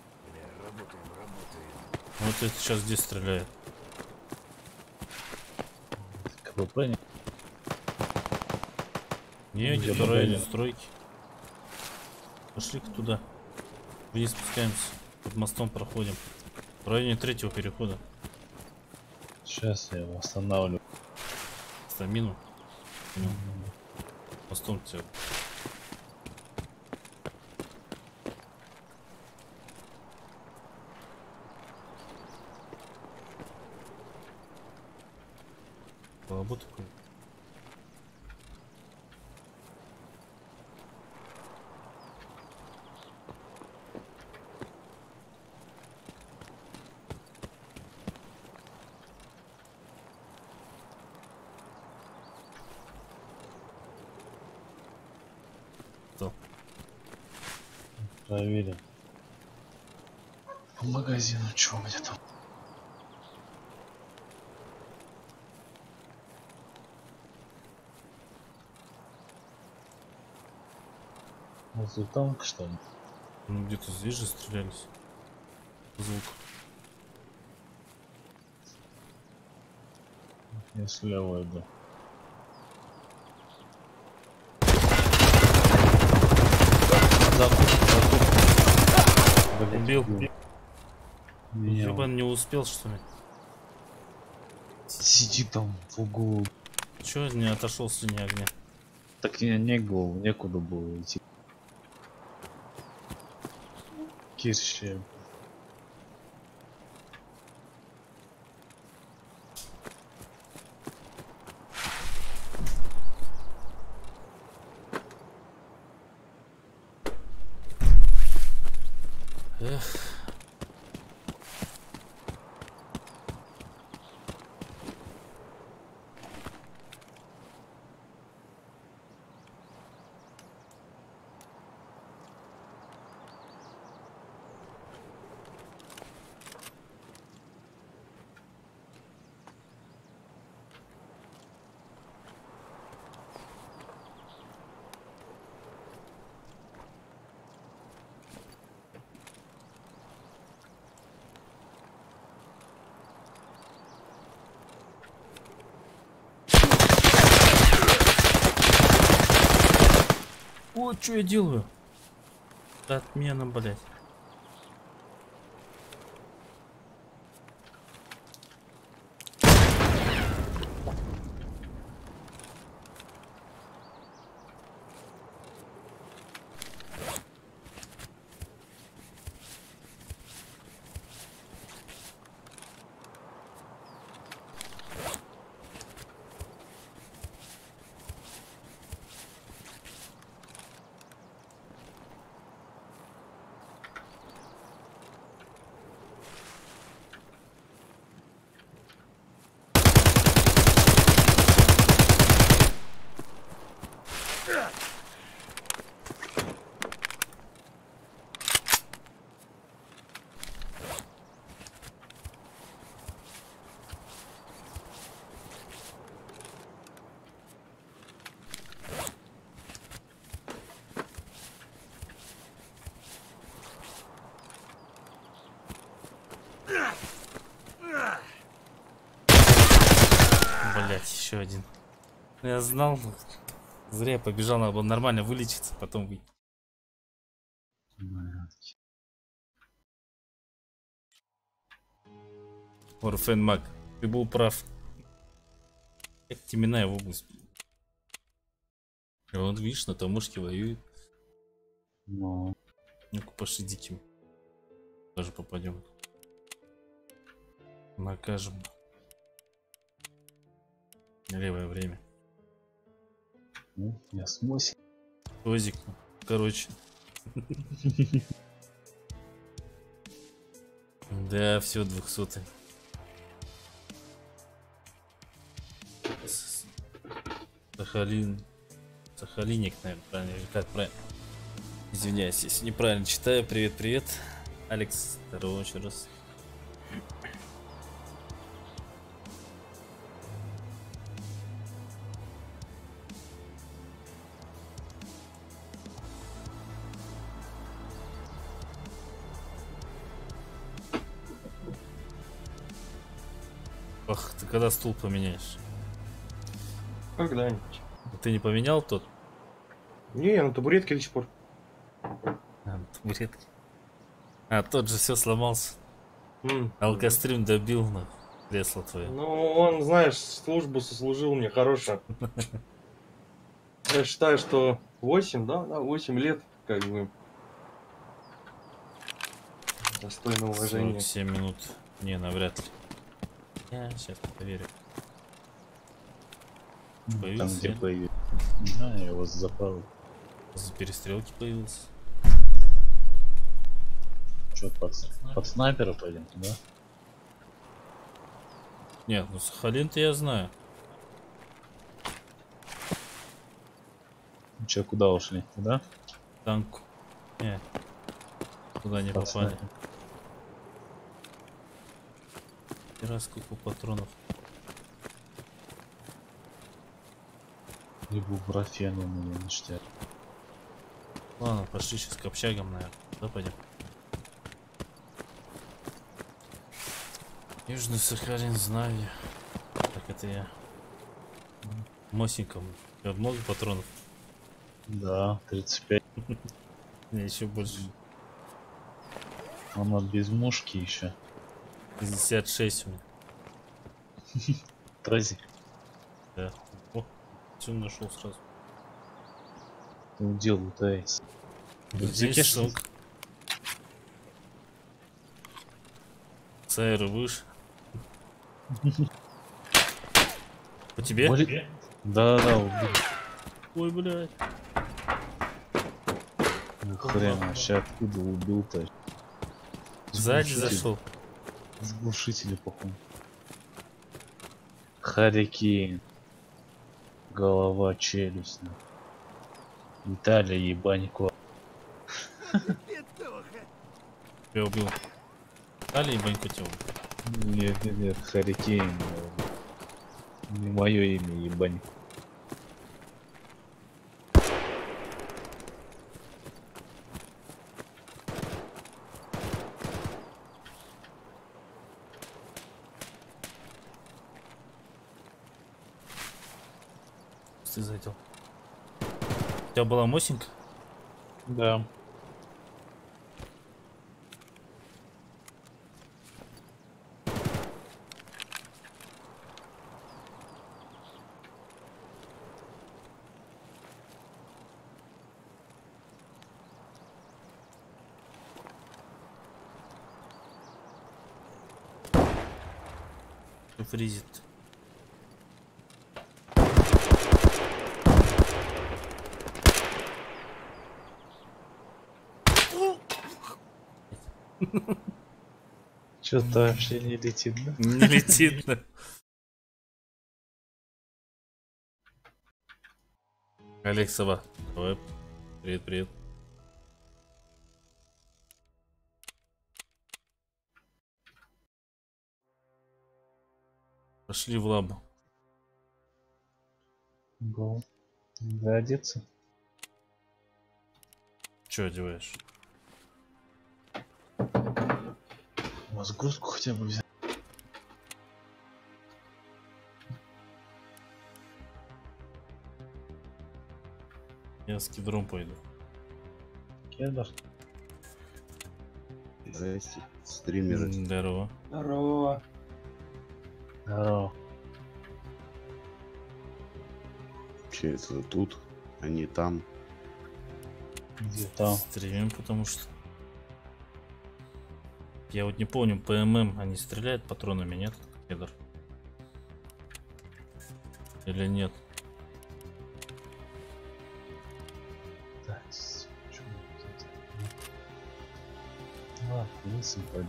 Вот это сейчас здесь стреляет. КПП не? Не, Где где-то в районе бомбили? стройки. Пошли-ка туда. Вниз спускаемся. Под мостом проходим. В районе третьего перехода. Сейчас я его останавливаю. Стамину. Ну, мостом тебя. Балабу такой. Проверим. По магазину, что у меня там? Возле танка, что ли? Ну где-то здесь же стрелялись. Звук. Я слева иду. Убил. Меня Ебан не успел, что ли? сиди там в углу. Чё не отошел с линии огня? Так я не был, некуда было идти. Кирще. Эх. Вот что я делаю? Отмена, блядь. Блять, еще один. Я знал. Зря побежал, надо было нормально вылечиться, потом выйти. Орфен Мак, ты был прав. Как Тиминая в область. Вот видишь, на Томушке воюет. Ну. Ну-ка пошли диким. Тоже попадем. Накажем. Левое время. Ну, я смысл. Тозик, короче. Да, все, двухсотый. Сахалин. Сахалиник, наверное, правильно. Или как правильно? Извиняюсь, если неправильно читаю. Привет, привет. Алекс, здорово еще раз. Ах, ты когда стул поменяешь? Когда-нибудь. Ты не поменял тот? Не, я на табуретке до сих пор. А, на табуретке. А, тот же все сломался. Mm. Алкострим добил на кресло твое. Ну, он, знаешь, службу сослужил мне хорошо. Я считаю, что восемь, да, да, восемь лет, как бы, достойно уважения. сорок семь минут. Не, навряд ли. Я сейчас проверю. Там где Появился? появился. Да, я его заправил. С перестрелки появился. Че, под, под снайпера пойдем, да? Нет, ну Сахалин-то я знаю. Че, куда ушли? Туда? Танку. Нет. Туда не Под попали. снайпер. И раз сколько патронов. Либо брафен у меня ништяк. Ладно, пошли сейчас к общагам, наверное. Да, пойдем. Южный Сахалин знаю я. Так, это я. Мосинком. У тебя много патронов? Да, тридцать пять. Не, еще больше. Она без мушки еще. шестьдесят шесть у меня. Тразик. Да. О, чем нашел сразу? Удел лутается. Здесь сок. Сайры выше. По тебе? Более... Да, да, убил. Ой, блядь. Ну, хрен, вообще откуда убил-то? Сзади зашел. С глушителя, походу. Харикейн. Голова, челюсть. Италия, ебанько. Я убил. Дали ебаньку тебя. Нет, нет, нет, Харикейн. Не мое имя, ебань. Ты задел. У тебя была мосинка? Да. Фризит. Что-то вообще не летит, да? Не летит. Да. Алексова. Давай. Привет, привет. Пошли в лабу. Го. Да, одеться. Че одеваешь? Разгрузку хотя бы взять. Я с кедром пойду. Кедр. Здрасте, стримеры. Здорово. Здорово. Здорово. Получается, тут, а не там. Где там? Стримим, потому что... Я вот не помню, ПММ, они стреляют патронами, нет? Кедр? Или нет? Так, что делать? А, вниз пойду.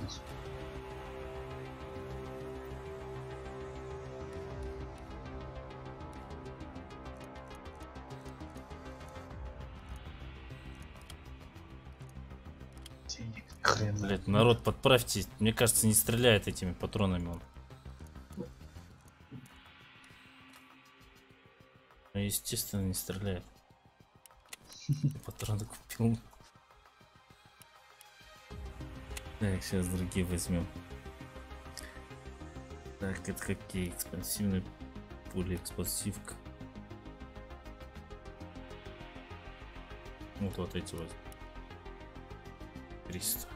Денег ни хрена. Блять, народ, подправьте. Мне кажется, не стреляет этими патронами он. Ну, естественно, не стреляет. Патроны купил. Так, сейчас другие возьмем. Так, это какие? Экспансивные пули, экспансивка. Вот, вот эти вот. триста.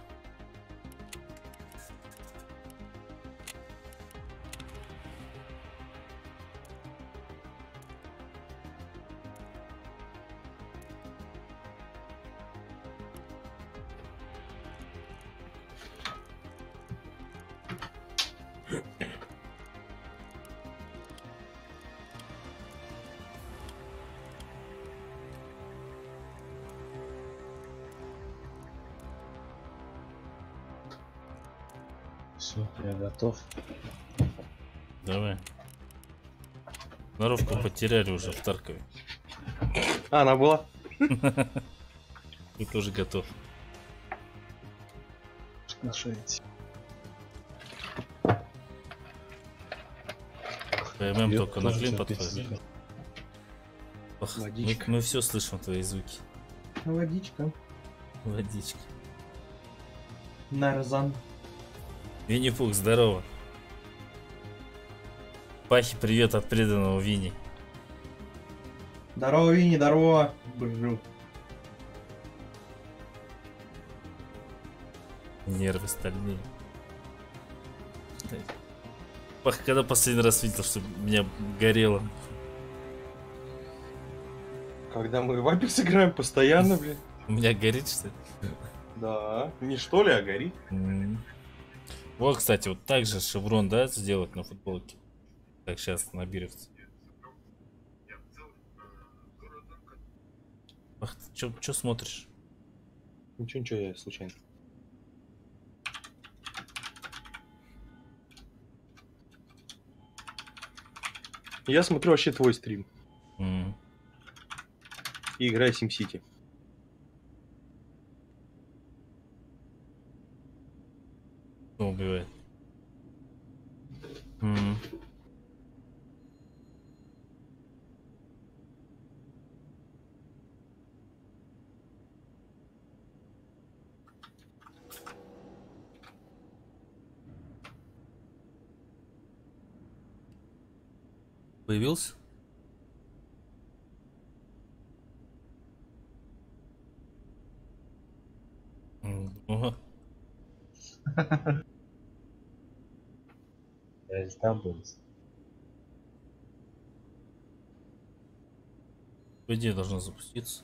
Все, я готов. Давай. Сноровку потеряли уже в Таркове. А, она была? Ты тоже готов. Приглашайте. ПММ Я только на тоже клин тебя подходит. пиздил. Ох, мы, Водичка. мы все слышим твои звуки. Водичка. Водичка. Нарзан. Винни-Пух, здорово. Пахи, привет от преданного Винни. Здорово, Винни, здорово. Бррр. Нервы стальные. Пах, когда последний раз видел, что меня горело? Когда мы в Апекс играем постоянно, блин. У меня горит, что ли? Да. Не что ли, а горит. М. Вот, кстати, вот так же шеврон, да, сделать на футболке. Так, сейчас на биревце. Ах, ты чё, чё смотришь? Ничего, ничего, я случайно. Я смотрю вообще твой стрим. М. И играю SimCity. Кто убивает? М. Появился? Ого. Я же там был. По идее должно запуститься.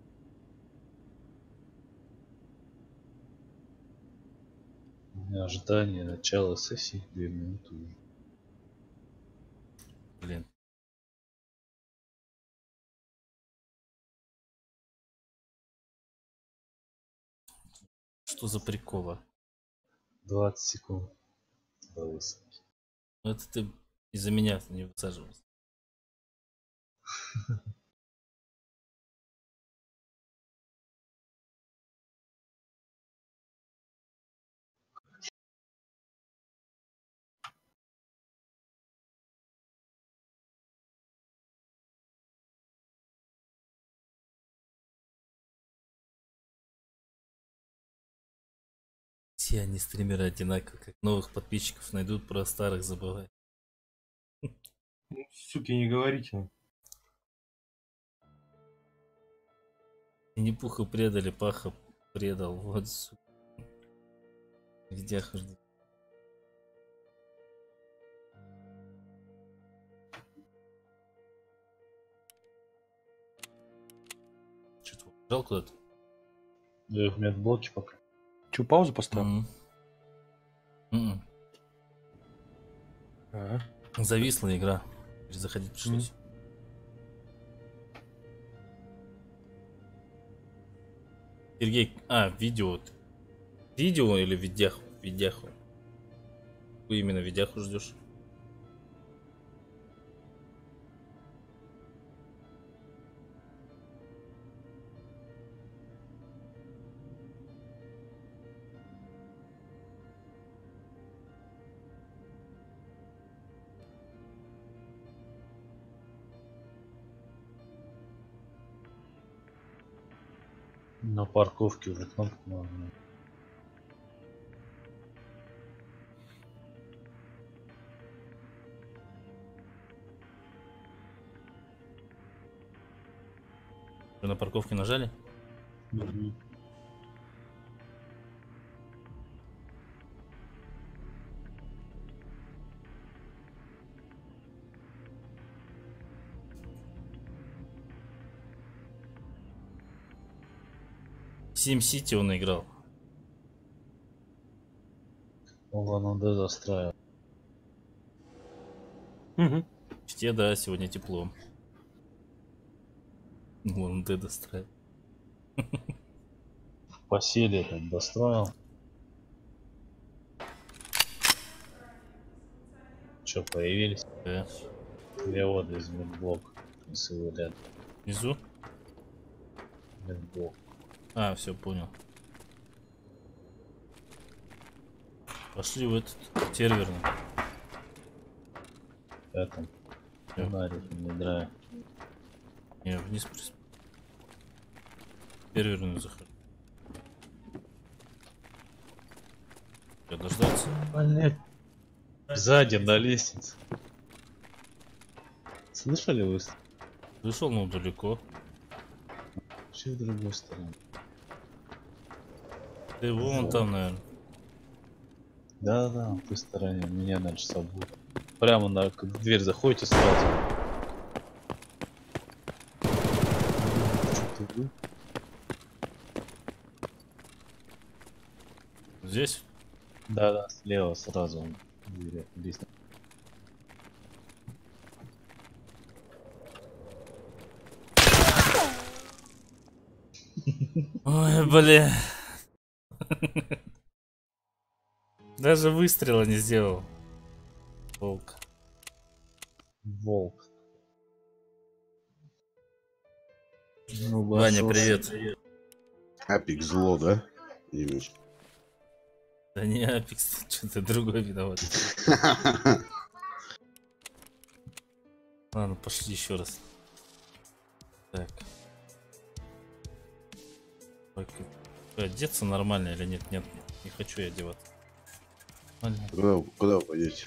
У меня ожидание начала сессии две минуты. Блин. Что за приколы? двадцать секунд. До высадки. Ну это ты из-за меня не высаживался. Все они стримеры одинаковые, как новых подписчиков найдут, про старых забывают. Ну, суки, не говорите. И не пуха предали, паха предал. Вот, сука. Где хожу? Что-то убежал куда-то? Да в медблоке пока. Че, паузу поставил? М. М-м. Ага. Зависла игра. Заходить пришлось. Сергей, а, видео. Видео или видяху? Видяху. Ты именно видяху ждешь? На парковке уже кнопку можно. Вы на парковке нажали? Угу. SimCity он играл. Он надо застраивать. Угу. Те, да, сегодня тепло. Вон Д достраивает. Посели там достроил. Че, появились? Да. Переводы из медблока. Если ряд. Внизу? Медблок. А, все, понял. Пошли в этот серверный. Этом. Всё. Фонарик не драйв. Не, вниз прис... Серверную захожу. Я дождаться? Блять. Сзади на лестнице. Слышали вы? Вышел, но далеко. Вообще в другой стороне. Ты вон Вот. там, наверное. Да-да, в той стороне. Меня дальше собой. Прямо на как в дверь заходите сразу. Что-то вы? Здесь? Да-да, слева сразу. Дверь, лестница. Ой, бля. Даже выстрела не сделал. Волк. Волк. Ну, Ваня, обошёлся. привет. Апик зло, да? Имидж. Да не Апекс, что-то другой виноват. Ладно, пошли еще раз. Так. Так, одеться нормально или нет? Нет, не хочу я одеваться. Нормально. Куда, куда вы пойдете?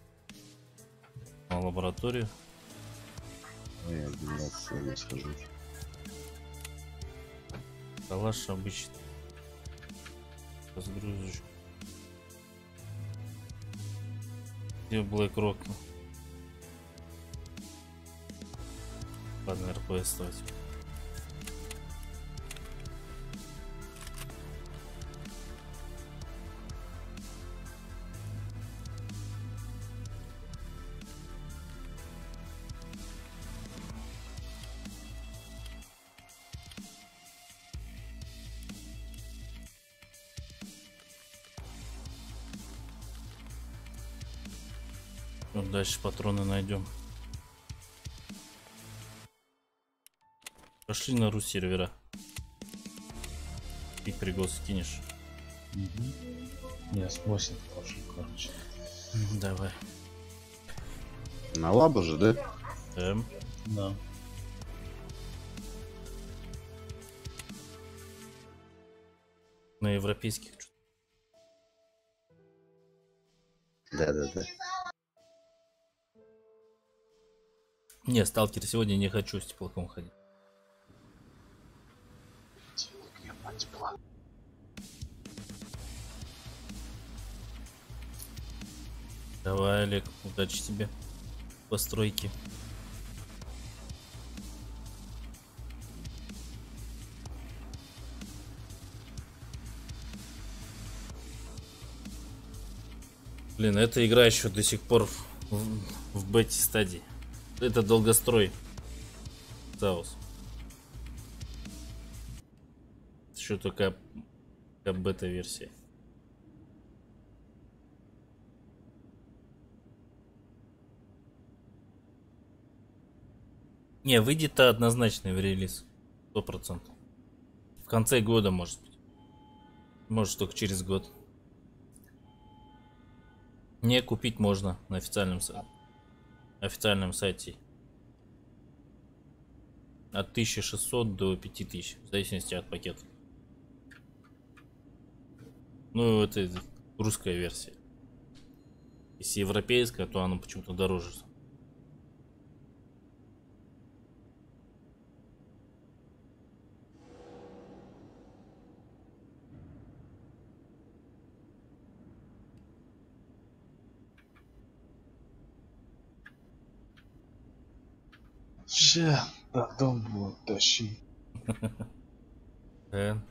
На лабораторию. А я одеваться с вами схожу. Калаш обычный. Разгрузочку. Где Блэк Рок? Ладно, эр пэ эс ставить. Вот дальше патроны найдем. Пошли на ру сервера. И пригод скинешь. Угу. Не, с восемь пошел, короче. Давай. На лабу же, да? Эм. Да. На европейских. Да-да-да. Не, сталкер, сегодня не хочу с теплаком ходить. Давай, Олег, удачи тебе. Постройки. Блин, эта игра еще до сих пор в, в, в бете стадии. Это долгострой. Заус. Еще только бета-версия. Не, выйдет-то однозначно в релиз. Сто процентов. В конце года, может быть. Может, только через год. Не, купить можно на официальном сайте. Официальном сайте. От тысячи шестисот до пяти тысяч. В зависимости от пакета. Ну, это русская версия. Если европейская, то она почему-то дороже. Ща, потом буду тащить. Э?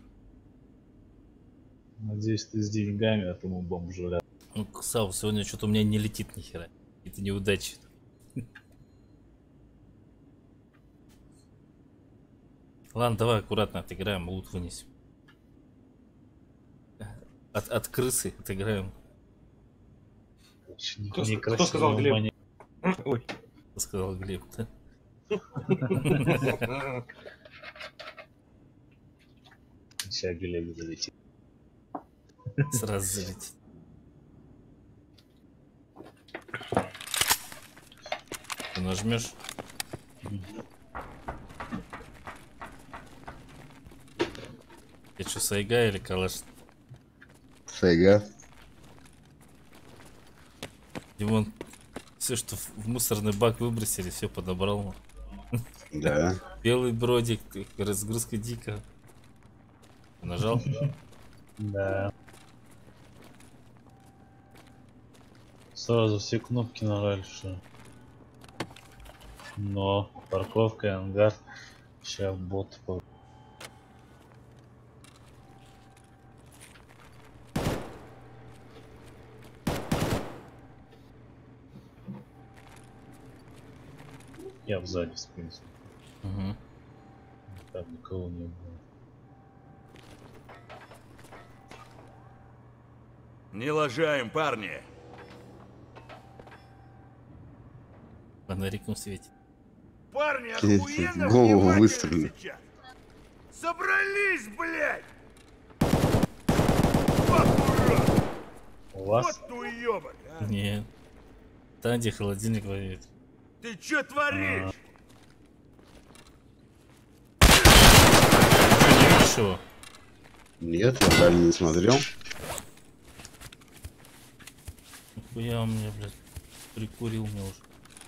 Надеюсь, ты с деньгами, а то мы бомжуля. Ну, Сау, сегодня что-то у меня не летит ни хера. Это неудачи. Ладно, давай аккуратно отыграем, лут вынесем. От, от крысы отыграем. Кто, кто сказал Глеб? Мани... Ой. Кто сказал Глеб, да? Сейчас Глеб залетит. Сразу залетит. Ты нажмешь? Это что, сайга или калаш? Сайга. Димон, все, что в мусорный бак выбросили, все подобрал. Да. Белый бродик, разгрузка дико. Нажал? Да. Сразу все кнопки нажали, что. Но парковка и ангар. Сейчас бот по. Я сзади, в принципе. Угу. Там никого не было. Не лажаем, парни. Фонариком светит. Парни, охуенно голову выстрелили. Собрались, блядь! Вот У вас? Вот ты уёбок, а! Нет. Там, где холодильник воюет. Ты чё творишь? Ты не видишь его? Нет, я дальше не смотрел. Нихуя он меня, блядь, прикурил мне уже.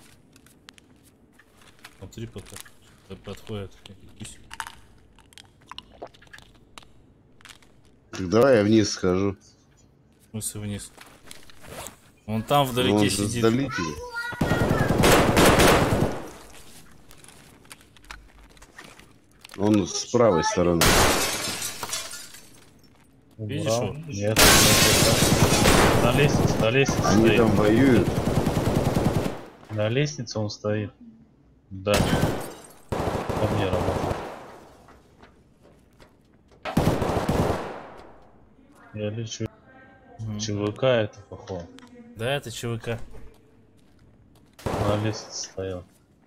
Смотри, пока подходит. Так давай я вниз схожу. В смысле вниз? Он там Ну, вдалеке он же сидит. сдалите. Он с правой стороны. Видишь Убрал. его? Нет, нет, на лестнице, на лестнице Они стоит. там воюют. На лестнице он стоит. Да. По мне работает. Я лечу. Мгм. ЧВК это походу. Да, это ЧВК. На лестнице стоял.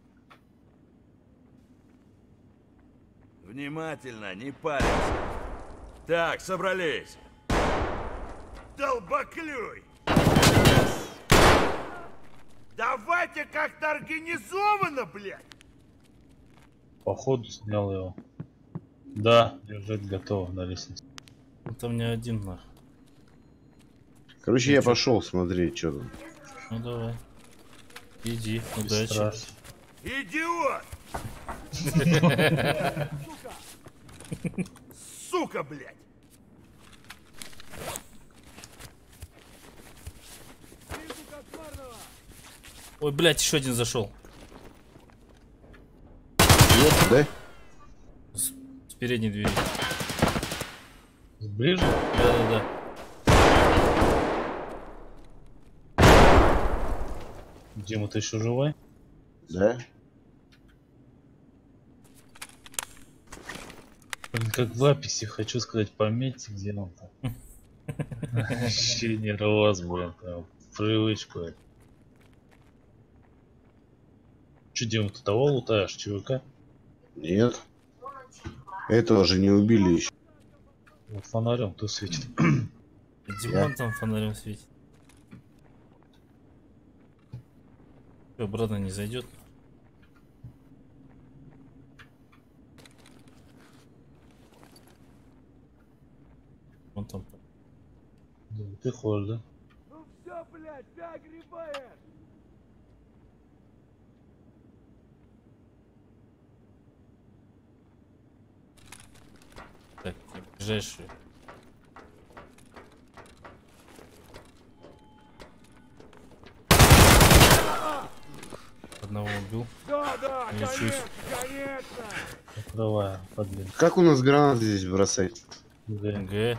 Внимательно, не парься. Так, собрались. Долбоклюй! Давайте как-то организованно, блядь! Походу снял его. Да, лежит готово на лестнице. Он там не один нах. Короче, я пошел смотреть, что там. Ну давай. Иди, удачи. Страшно. Идиот! Сука, блядь! Ой, блядь, еще один зашел. Вот, да? С, с передней двери. Ближе? Да-да-да. Дима, ты еще живой? Да? Блин, как в записи, хочу сказать, пометьте, где он там. Вообще не рос, блин, прям в привычку. это. Че, Дима, ты того лутаешь, ЧВК? Нет. Этого же не убили еще. Вот фонарем кто светит. Димон там фонарем светит. Что, обратно не зайдет? Он там. Ну, ты ходишь, да? Ну все, блядь, ты огребаешь! Так, ближайшие. Одного убил. Да, да, Лечусь. конечно, конечно! Открываю, подвинь. Как у нас гранаты здесь бросать? Г. г.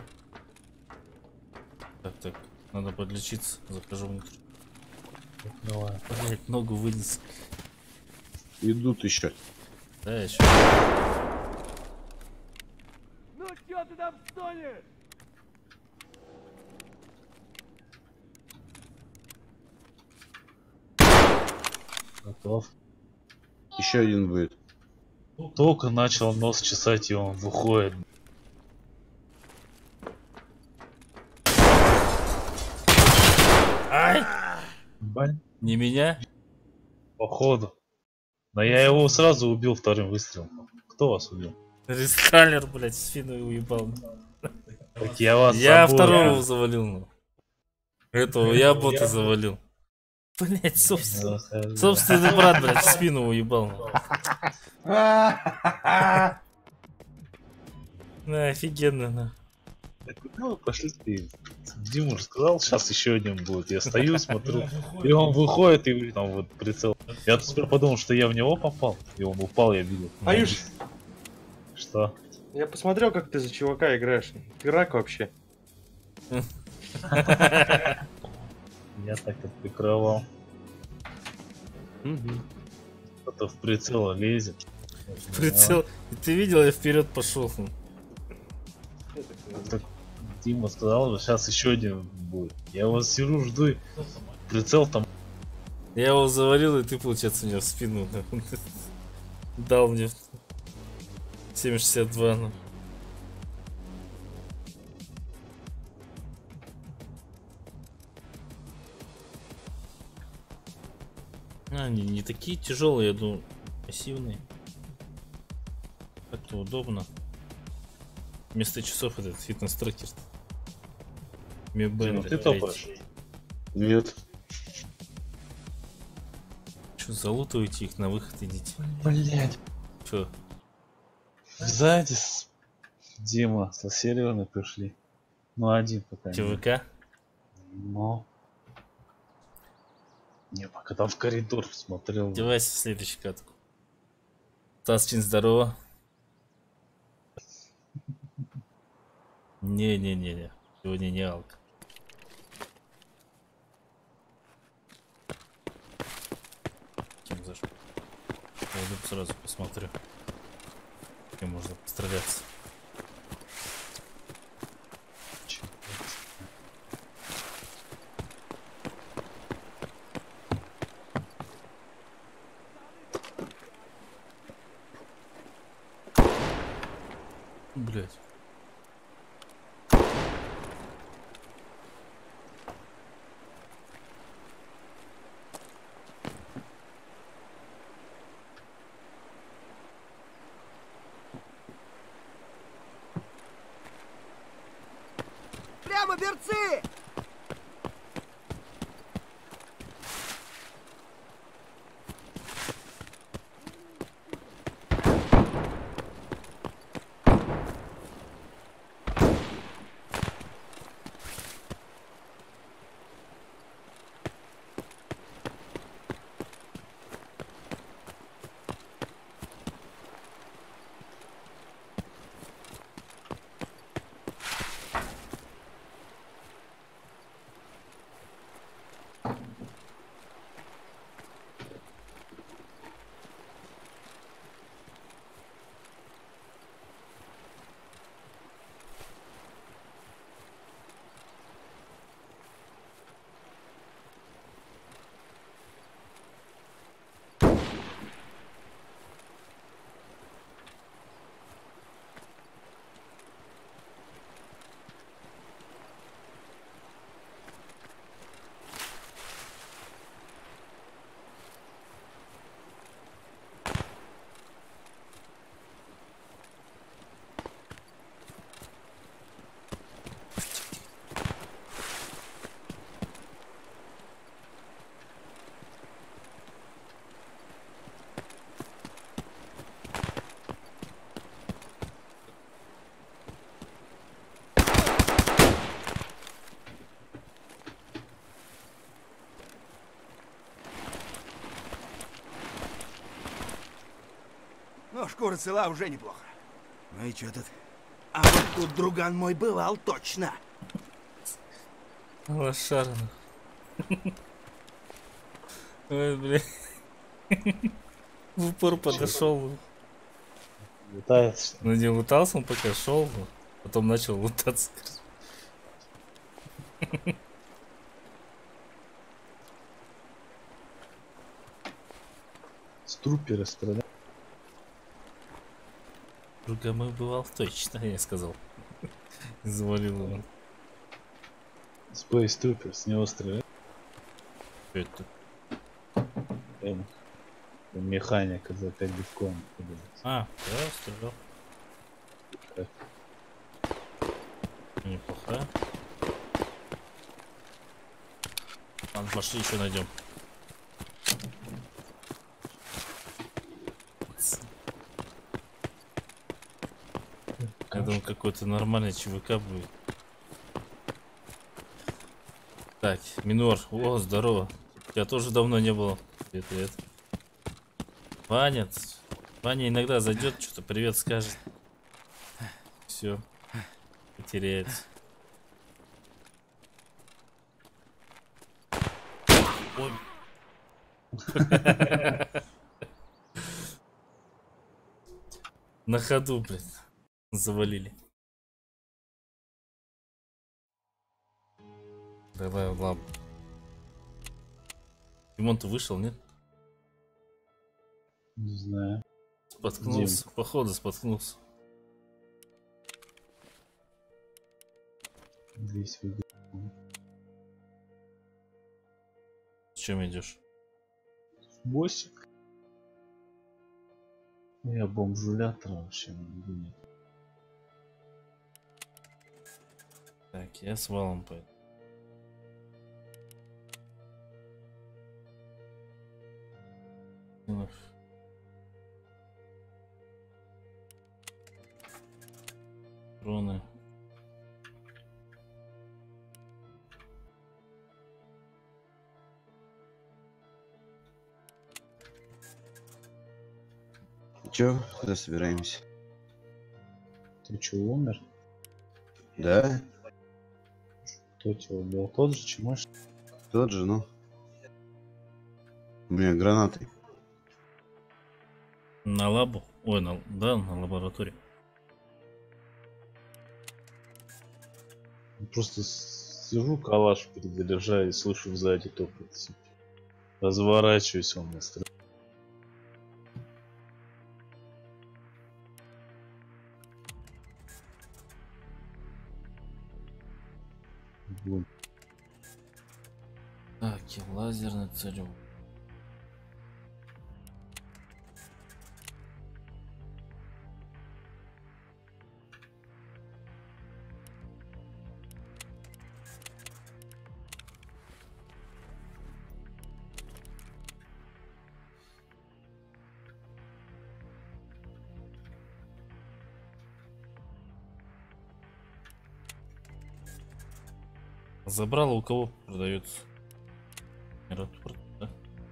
Так, так. Надо подлечиться. Захожу внутрь. Открываю. Блять, ногу вынес. Идут еще. Да, еще. Ну чё ты там стонешь? Готов. Еще один будет. Только начал нос чесать, и он выходит. Ай! Бань. Не меня? Походу. Но я его сразу убил вторым выстрелом. Кто вас убил? Рескалер, блять, в спину уебал. Так я вас Я собой- второго завалил. Ну. Этого я бота завалил. Блять, собственно. Собственный брат, блять, в спину уебал. На, офигенно, на. Так куда вы пошли ты? Дима сказал, сейчас еще один будет. Я стою, смотрю, и он выходит, и там вот прицел. Я тут теперь подумал, что я в него попал, и он упал, я видел. Аюш, Что? я посмотрел, как ты за чувака играешь. Ты рак вообще. Я так и прикрывал. Кто-то в прицел лезет. Прицел. И ты видел, я вперед пошел. Так Дима сказал, что сейчас еще один будет. Я вот сижу, жду, и прицел там. Я его завалил, и ты, получается, у него в спину дал мне семь шестьдесят два. Ну. А, они не такие тяжелые, я думаю, массивные. Как-то удобно. Вместо часов этот фитнес-трекер. Дима, ты топаешь? Нет. Че, залутывайте их, на выход идите. Блять. Че? Сзади с... Дима со Сережей пришли. Ну, один пока. ЧВК? Но... Не, пока там в коридор смотрел. Девайся в следующую катку. Стасчин, здорово. Не-не-не-не. Сегодня не алка. Кем зашел? Пойду сразу посмотрю. Кем можно постреляться. Блять. Прямо, берцы! Ну, шкура цела уже неплохо. Ну и чё тут? А вот тут друган мой бывал точно. Лошарно. Ой, бля. В упор подошел. Лутается. Ну не лутался, он пока шел, потом начал лутаться. С трупера стрелял. Друга мой бывал точно, я сказал. Завалил его. Space Trooper, с него стрелял. Что это? Эм, механика за пять биткоинов. А, да, стрелял. Неплохая. Ладно, пошли еще найдем. Я думал, какой-то нормальный ЧВК будет. Так, Минор, о, здорово. Тебя тоже давно не было. Привет, привет. Ваня, Ваня иногда зайдет, что-то привет скажет. Все, потеряется. Ой. На ходу, блин, завалили. Давай, ладно. Димон-то вышел, нет? Не знаю. Споткнулся, Дим. походу споткнулся. Здесь выиграл. С чем идешь? Босик. Я бомжулятор вообще не могу. Так, я с валом пойду. Дроны. Чё, куда собираемся? Ты чё, умер? Да? Кто тебя убил? Тот же чумаш? Тот же, ну. У меня гранаты. На лабу? Ой, на, да, на лабораторию. Просто сижу, калаш перезаряжаю и слышу сзади топот. Разворачиваюсь, он на стороне. Так, и лазерный целевой. Забрала, у кого продается? Миротворцы, да?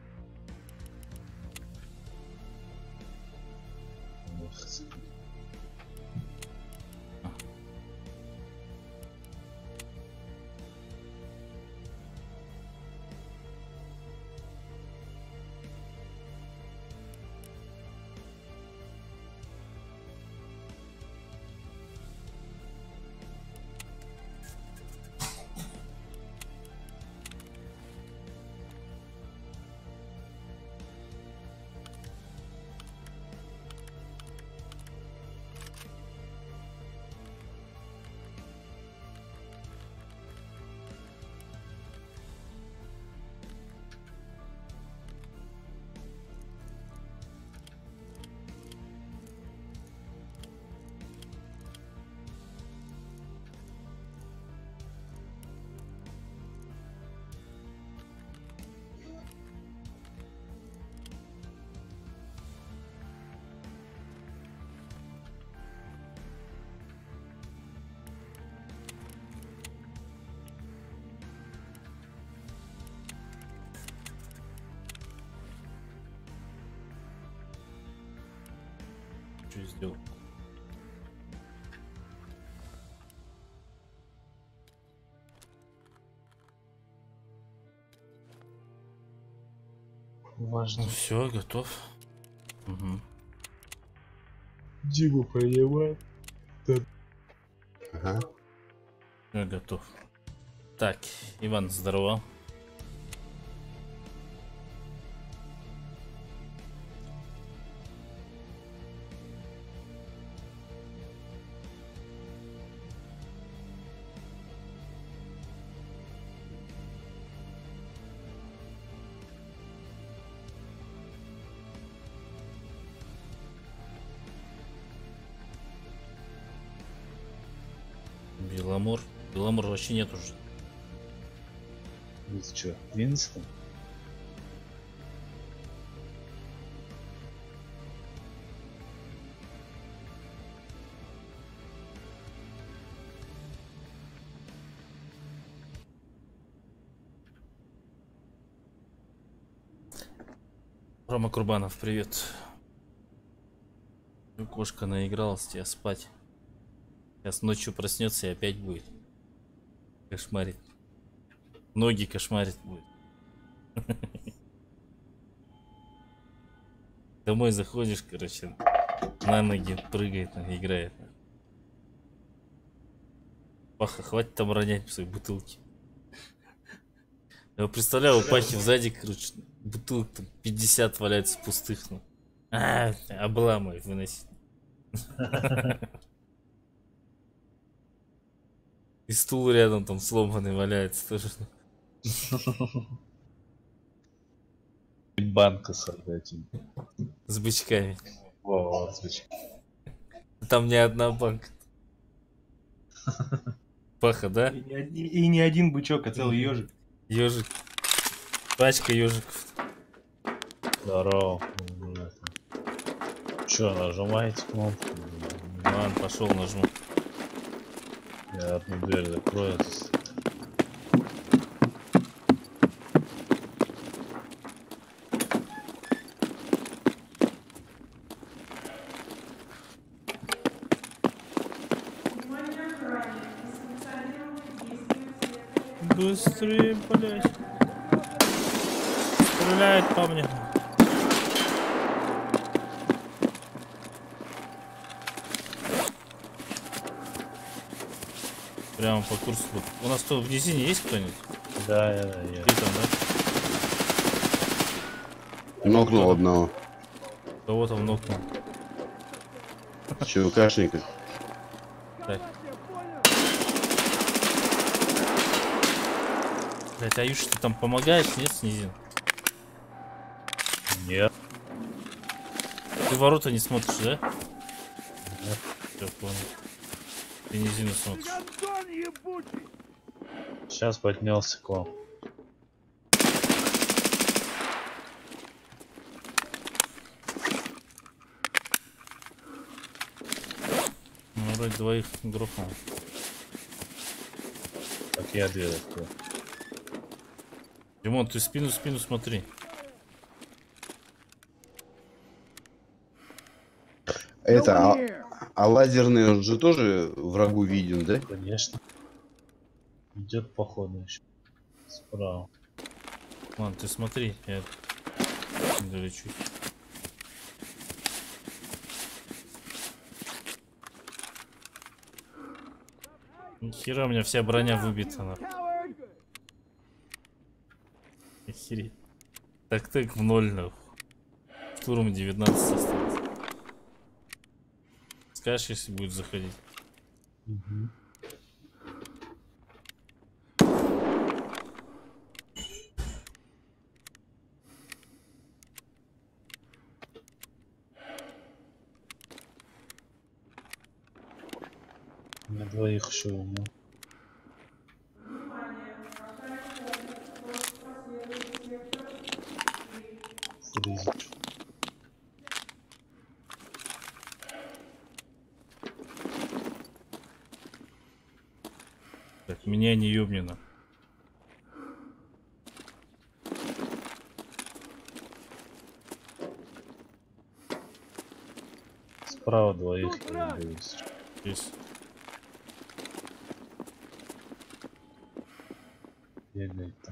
Что сделал? Важно. Ну все, готов. Угу. Диму принимает. Ага. Я готов. Так, Иван, здорово. Беломор. Беломор вообще нет уже. Это что, Винстон? Рома Курбанов, привет. Кошка наигралась, тебя спать. Сейчас ночью проснется и опять будет кошмарить. Ноги кошмарить будет. Домой заходишь, короче, на ноги прыгает, играет. Паха, хватит там ронять в свои бутылки. Я представляю, у Пахи сзади, короче, бутылок там пятьдесят валяется пустых. Ну. А, обламывает, выносить. И стул рядом там сломанный валяется тоже. Банка создать. С бычками. О, с бычками. Там не одна банка. Паха, да? И, и, и не один бычок, а целый ежик. Ежик. Пачка ежиков. Здорово. Че, нажимаете кнопку? Ладно, пошел нажму. Я одну дверь закрою. Быстрее, блядь. Стреляет по мне. Прямо по курсу. У нас кто в низине есть кто-нибудь? Да, я, да, я. Ты там, да? Нокнул одного. Кого там нокнул? ЧВКшника. Так. Блять, Аюша, ты там помогаешь, нет, снизин? Нет. Ты ворота не смотришь, да? Нет. Все, понял. Ты низину смотришь. Гандон ебучий! Сейчас поднялся к вам. Ну, вроде двоих грохнул. Так я дверь открыл. Димон, ты спину спину смотри. Это, а, а лазерный он же тоже врагу виден, да? Конечно. Идет походу еще. Справа. Ладно, ты смотри, я долечу. Нихера, у меня вся броня выбита, нахуй. Охереть. Так так в ноль, нахуй. Штурм девятнадцать осталось. Скажешь, если будет заходить. Угу. На двоих еще умел. Фризик. Так, меня не ёбнено. Справа двоих я боюсь. Здесь. Бегает-то.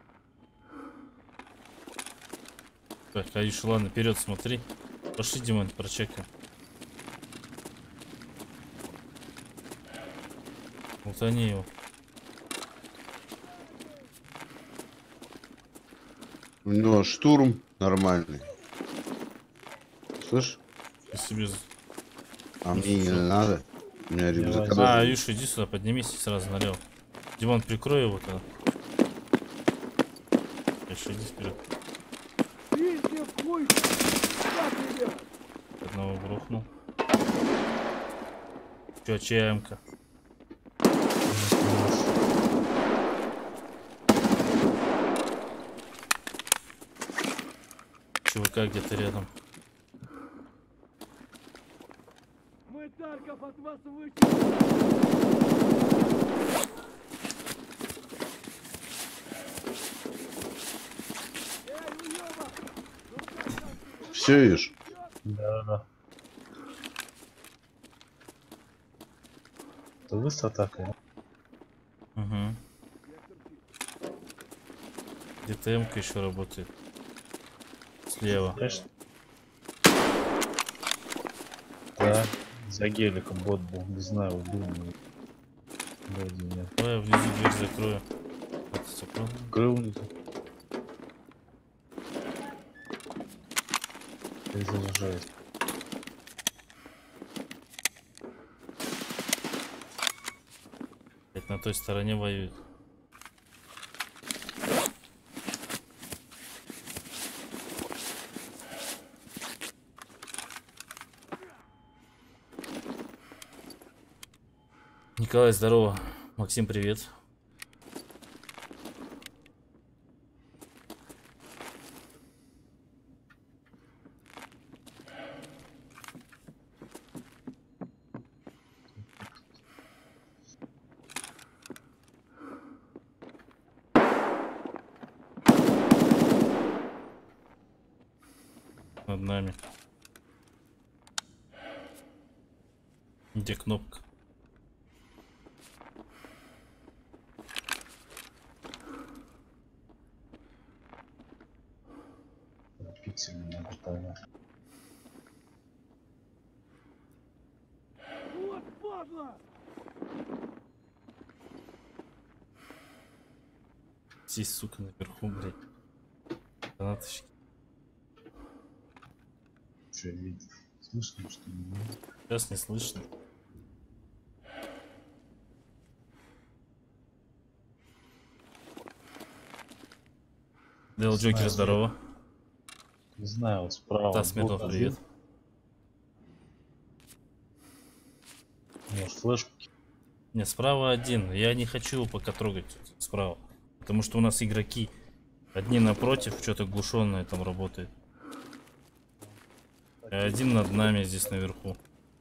Так, Аюша, ладно, вперед смотри. Пошли, Димон, прочекаем. Вот они его. У него штурм нормальный. Слышь? Ты себе... А мне не надо. У меня рюкзак. А, Аюша, иди сюда, поднимись и сразу налево. Димон, прикрой его тогда. Еще иди вперед. Пизде в хуй! Как тебя? Одного грохнул. Че, ЧМ-ка? ЧВК где-то рядом. Мы Тарков от вас выше! Все видишь? Да, да. Это вы с атакой? Угу. Где-то М-ка еще работает. Слева. Конечно. Да, за геликом бот был, не знаю, убил меня. Вроде нет. Давай я внизу дверь закрою. Вот, закрыл. Крыл внизу. Перезаряжаюсь. Опять на той стороне воюет. Николай, здорово. Максим, привет. Над нами. Где кнопка? пиксели наготовил. Вот падла! Здесь, сука, наверху, блядь. Гранаточки. Что, видишь? Слышно, что ли? Сейчас не слышно. Дэл Джокер, здорово. Не знаю, вот справа. Да, Смирнов, сбоку привет. один. Может, флешку? Не, справа один. Я не хочу его пока трогать справа. Потому что у нас игроки одни напротив, что-то глушенное там работает. И один над нами здесь наверху.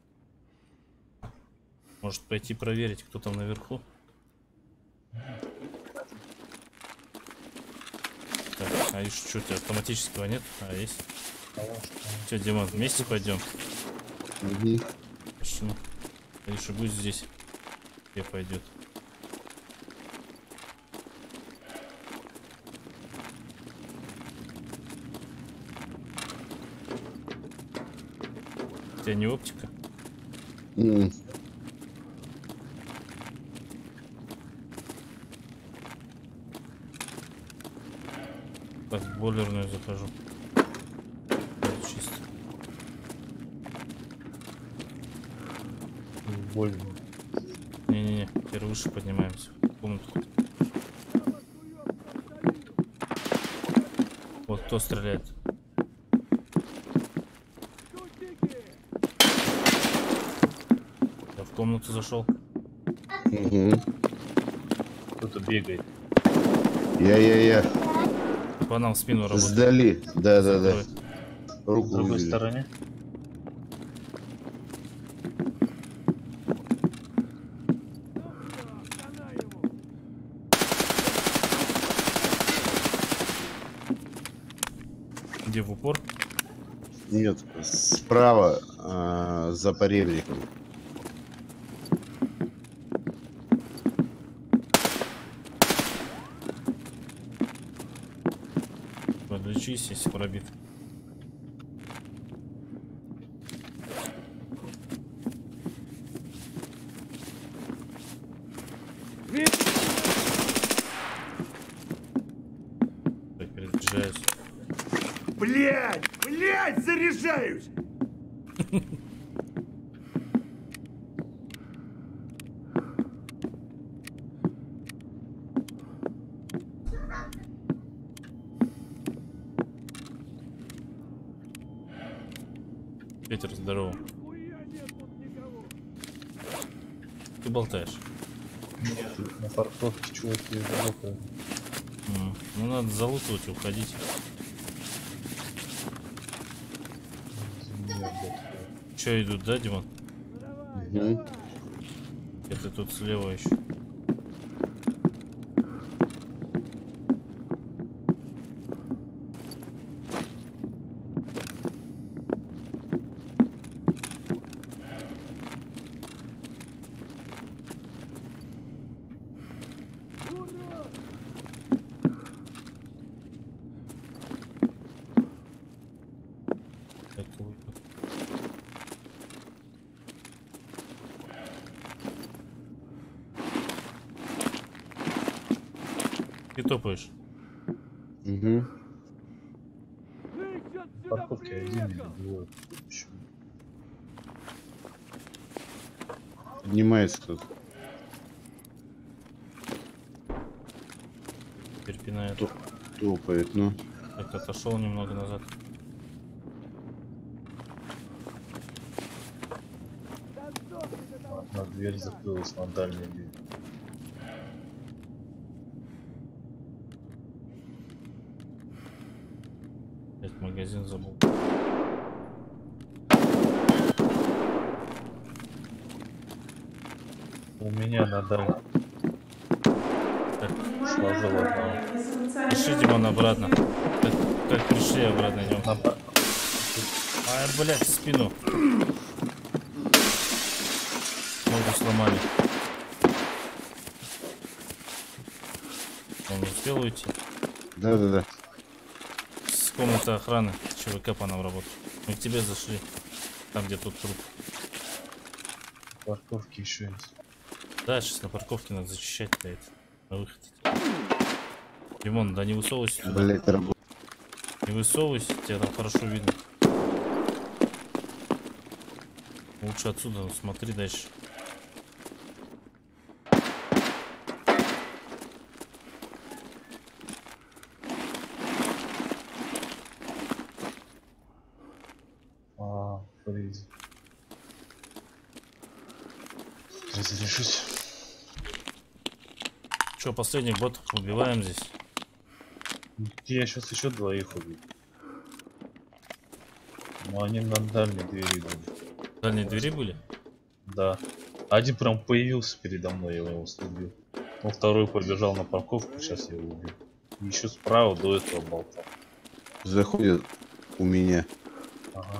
Может пойти проверить, кто там наверху? Так, а еще что, у тебя автоматического нет? А, есть. Че, Дима, вместе пойдем? Угу. Пошли. Лучше будь здесь. Где пойдет? У тебя не оптика? Mm. Так, в бойлерную захожу. Чисто. Больно. Не-не-не, теперь выше поднимаемся. В комнату. Вот кто стреляет. Я в комнату зашел. Угу. Кто-то бегает. Я-я-я. По нам в спину работает. Сдали. Да-да-да. Закрой. Руку С другой увидели. стороны. Где в упор? Нет, справа а, за поребриком. Подлечись, если пробит. Так, перезаряжаюсь. Блять! Блять! Заряжаюсь! Петер, здорово. Ты болтаешь. На парковке чуваки работают. М, Ну надо залутывать и уходить. Че идут, да, Димон? Угу. Это тут слева еще. Так, уйду. Ты топаешь. Угу. На парковке один или двое. Еще. Поднимается кто-то. Перепинает. Топ- Топает, ну. Так, отошел немного назад. Одна дверь закрылась на дальней двери. Опять магазин забыл. У меня на дальней. Так, Сложил одного. пиши, Димон, обратно. Как, как пришли, обратно идем. На ба- А, блядь, в спину. Ногу сломали. Он успел уйти? Да-да-да. С комнаты охраны. ЧВК по нам работает. Мы к тебе зашли. Там, где тут труп. Парковки еще есть. Да, сейчас на парковке надо зачищать это. На выход. Димон, да не высовывайся туда. Блять, работа. Не высовывайся, тебя там хорошо видно. Лучше отсюда, ну, смотри дальше. А, фриз. Разрешусь. Че, последних ботов убиваем здесь? Я сейчас еще двоих убью. Ну они на дальней двери были. В дальней двери были? Да. Один прям появился передо мной, я его убил. Ну, второй побежал на парковку, сейчас я его убил. Еще справа до этого болта. Заходит у меня. Ага.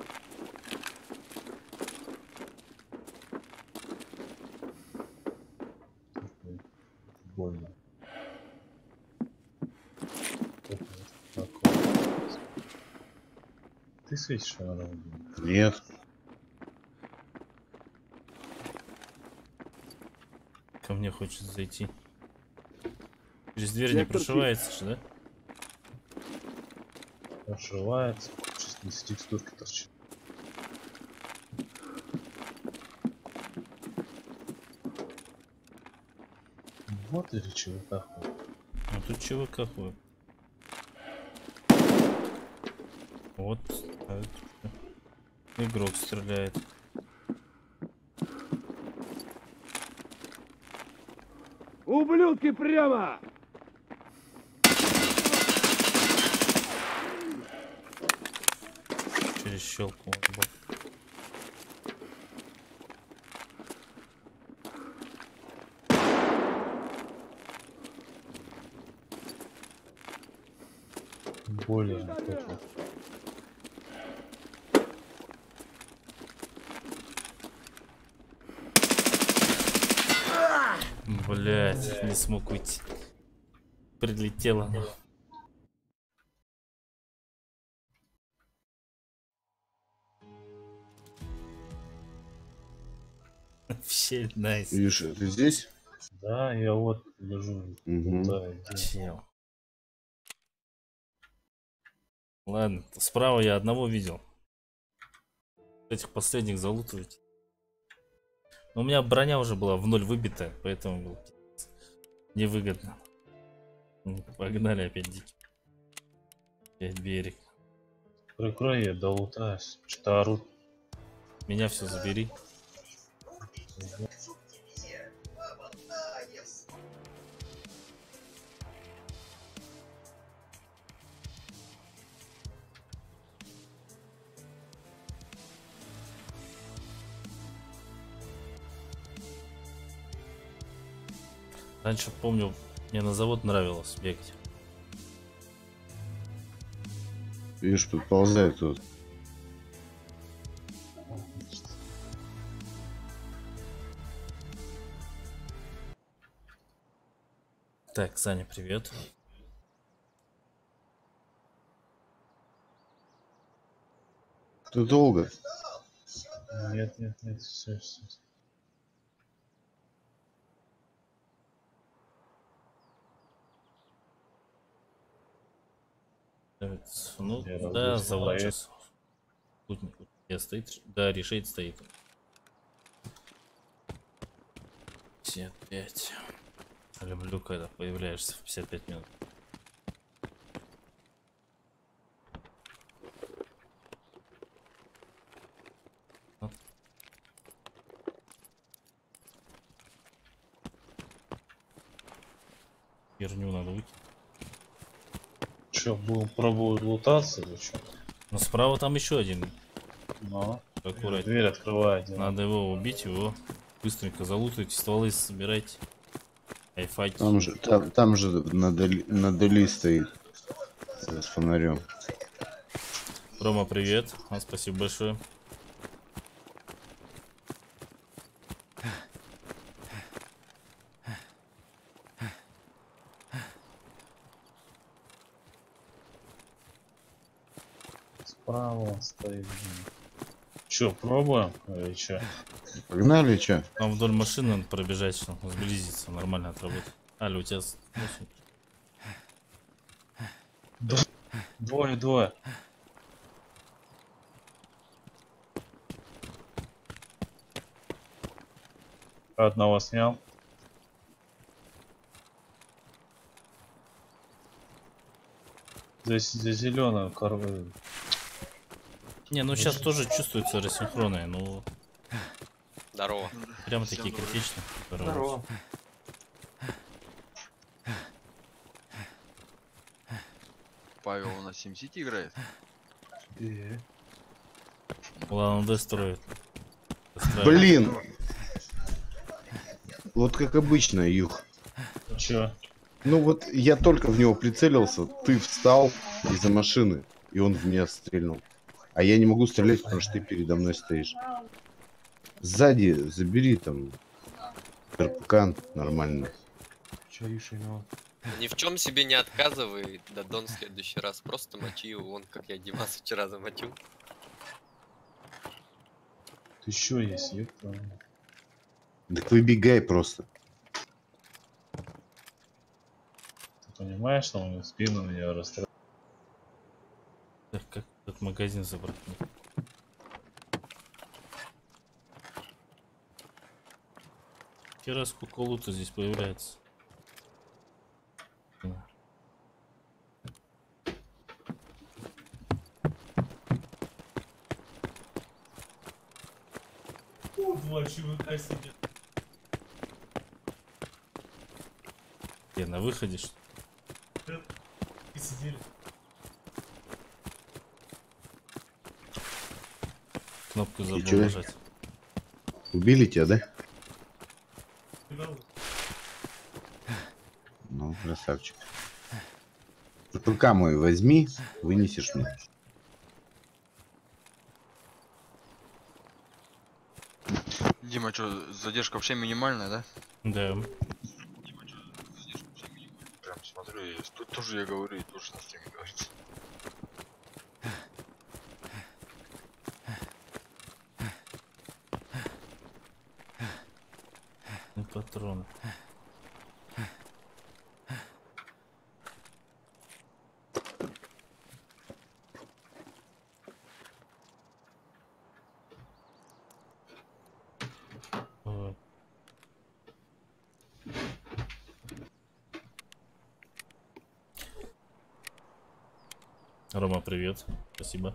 Больно. Ты светишь, наверное? Нет. Ко мне хочет зайти. Через дверь не прошивается же, да? Прошивается. Сейчас не с текстурки торчит. Вот или ЧВК. А тут ЧВК ходит. Вот. А это игрок стреляет. Ублюдки прямо! Через щелку. Более такой. Блять, не смог уйти. Прилетело. Вообще найс. Видишь, ты здесь? Да, я вот лежу. Угу. Да, Чел. Ладно, справа я одного видел. Этих последних залутывать. Но у меня броня уже была в ноль выбита, поэтому было невыгодно. Погнали опять дикий. Опять берег. Прикрой, я долутаюсь. Что-то орут. Меня все забери. Раньше, помню, мне на завод нравилось бегать. Видишь, подползает тут. Так, Саня, привет. Ты долго? Нет, нет, нет, все, все. Ну, Я да, разбился, завод проект. сейчас. Спутник у тебя стоит? Да, решить стоит. пятьдесят пять. Люблю, когда появляешься в пятьдесят пять минут. Херню надо выкинуть. Че, будем пробовать лутаться или что? Но справа там еще один. Ну, Аккуратнее. дверь открывает. Надо его убить, его быстренько залутайте, стволы собирайте. Айфайте. Там же, там, там же на дали, на дали стоит с фонарем. Рома, привет. А, спасибо большое. Право стоит. Че, пробуем? Или че? Погнали, че? Там вдоль машины надо пробежать, что сблизиться, нормально отработать. Аля, у тебя... Двое, двое. Одного снял. За, за зеленую корову. Не, ну сейчас тоже чувствуются рассинхронные, ну... Здорово. Прямо такие критичные. Здорово. Павел у нас SimCity играет? И... Ладно, Д строит. Блин! Вот как обычно, Юх. Чё? Ну вот я только в него прицелился, ты встал из-за машины, и он в меня стрельнул. А я не могу стрелять, потому что ты передо мной стоишь. Сзади забери там РПК нормально. Чё, Юша, ну? Ни в чем себе не отказывай, Дадон в следующий раз. Просто мочи его, вон как я Димаса вчера замочил. Ты еще есть, ёпта. Так выбегай просто. Ты понимаешь, что он в спину меня расстрелял? Так, как этот магазин забрать? Вчера сколько лута здесь появляется. Два чувака сидят. Где, на выходе что? И сидели. Кнопку забыл нажать. Убили тебя, да? Ну, красавчик. РПК мой возьми, вынесешь мне. Дима, что, задержка вообще минимальная, да? Да. Дима, что, задержка вообще минимальная? Прям смотрю, я, тут тоже я говорю, и тоже на стриме говорится. И патроны. Рома, привет. Спасибо.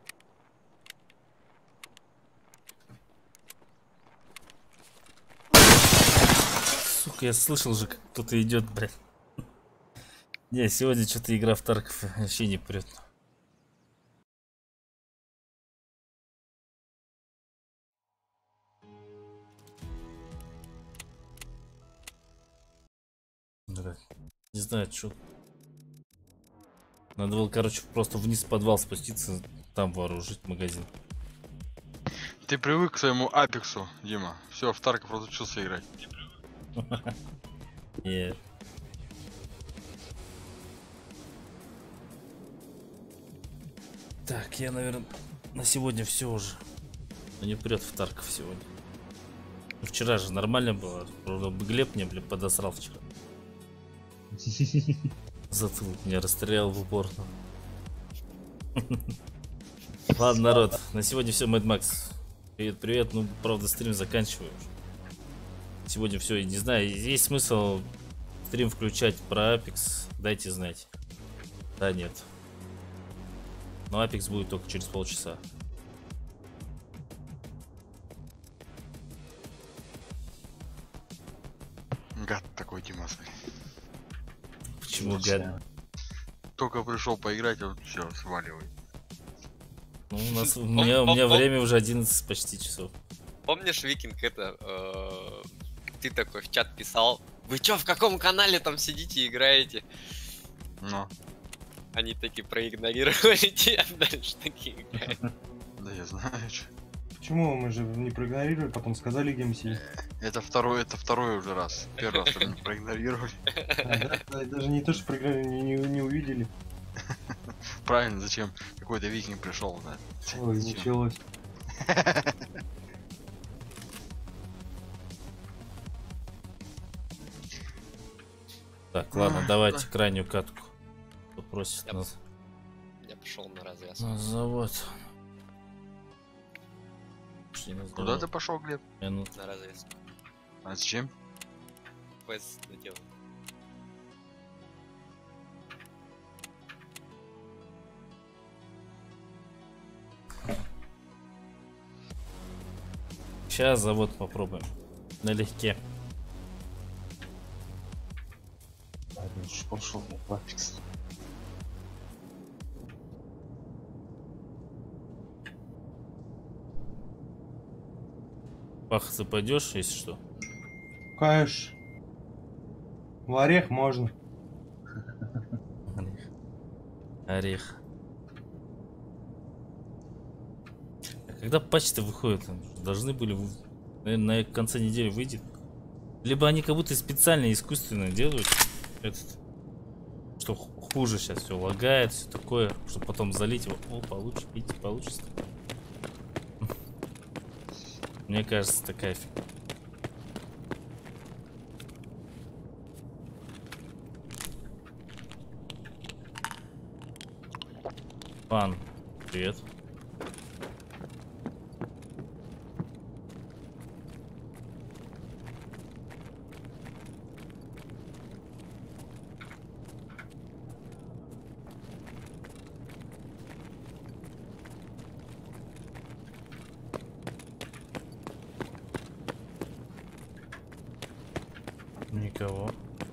Сука, я слышал же, как кто-то идет, блядь. Не, сегодня что-то игра в Тарков вообще не прет. Не знаю, что. Надо было, короче, просто вниз в подвал спуститься, там вооружить магазин. Ты привык к своему Апексу, Дима. Все, в Тарков разучился играть. Нет. Так, я, наверное, на сегодня все уже. Но не прет в Тарков сегодня. Ну, вчера же нормально было. Правда, Глеб мне, блин, подосрал вчера. Затылок меня расстрелял в упор. Ладно, народ, на сегодня все, Mad Max. Привет, привет. Ну, правда, стрим заканчиваю. Сегодня все, не знаю, есть смысл стрим включать про Apex? Дайте знать. Да, нет. Но Apex будет только через полчаса. Гад такой, Дима. Почему гад? Только пришел поиграть, а вот все, сваливай. Ну, у нас, у меня, у меня время уже одиннадцать почти часов. Помнишь, Викинг, это, э, ты такой в чат писал, вы чё, в каком канале там сидите и играете? Ну. Они такие проигнорировали тебя, дальше такие играют. Да я знаю, что. Почему мы же не проигнорировали, потом сказали, где мы сидим? Это второй, это второй уже раз. Первый раз мы проигнорировали. А, да? Даже не то, что проигнорировали, не, не, не увидели. Правильно, зачем какой-то викинг пришел, да? Ой, началось. Так, ладно, давайте крайнюю катку. Кто просит Я, нас я пошел на развязку. на завод. Пошли на Куда завод. ты пошел, Глеб? Минут. На развязку. А зачем? Квест доделал. Сейчас завод попробуем. Налегке. Пошел в Апекс. Пах, ты пойдешь, если что? Конечно. В орех можно. Орех. Орех. А когда патч-то выходит? Должны были, вы- наверное, на конце недели выйдет. Либо они как будто специально искусственно делают этот, что ху- хуже сейчас все лагает, все такое, чтобы потом залить его. О, получше, видите, получится. Мне кажется, такая фигня. Пан, привет. Никого.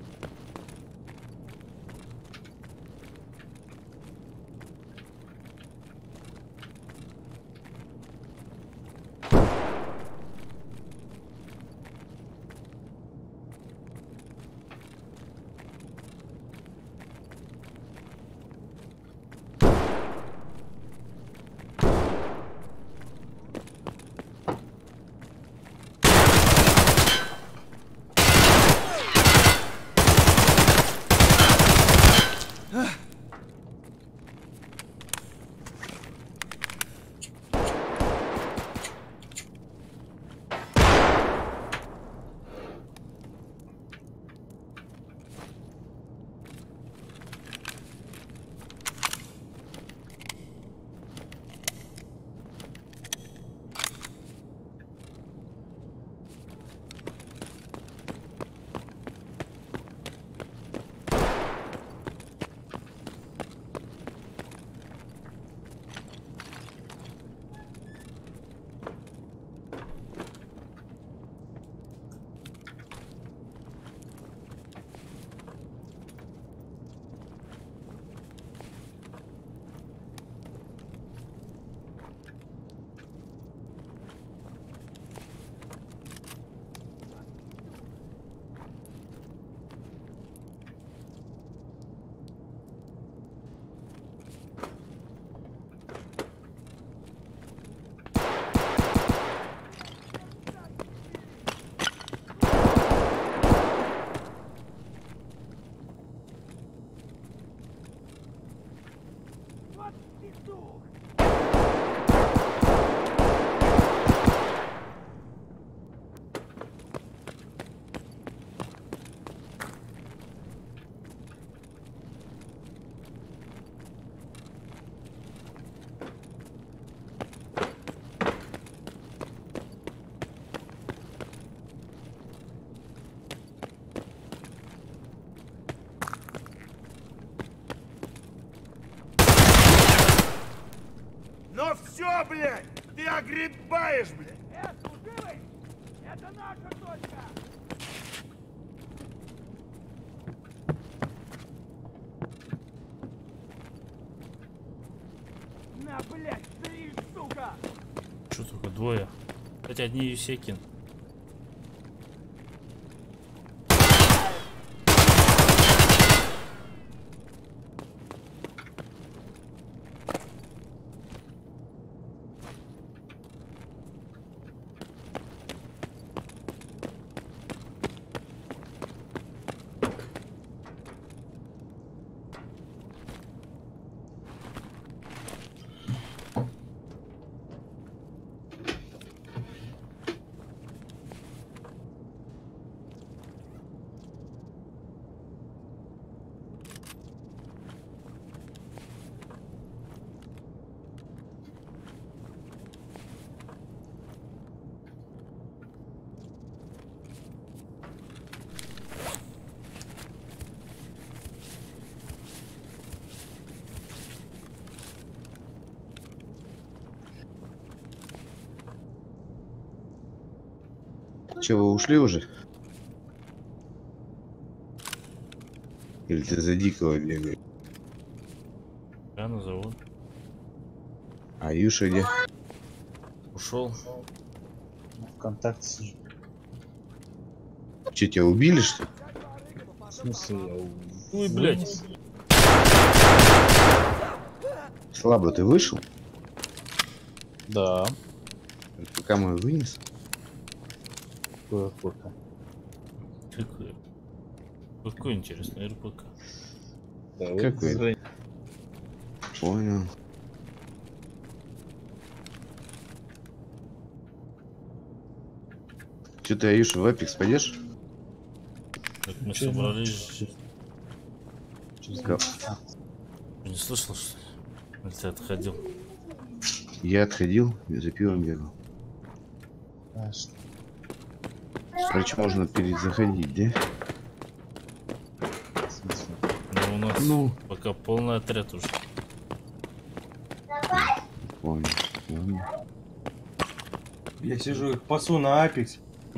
Ну все, блядь! Ты огребаешь, блядь! Э, служивый! Это наша точка! На, блядь, три, сука! Что только двое? Хотя одни Юсекин. Че, вы ушли уже? Или ты за дикого бегаешь? Я назову. А Юша где? Ушел. ВКонтакте сижу. Че, тебя убили, что ли? В смысле, я у- Ой, блядь. Слабо ты вышел? Да. Пока мой вынес. Какое фото? Какой? Какой интересный эр пэ ка. Да, вот Какой? зря- Понял. Че ты, Аюша, в Апекс пойдешь? Так мы Чё, собрались. Через Га- Не слышал, что ли? Или ты отходил? Я отходил и за пивом бегал. А, что? Короче, можно перезаходить, да? В смысле? Ну, у нас Ну. пока полный отряд уже. Понял. Ладно. Я сижу их пасу на Апекс.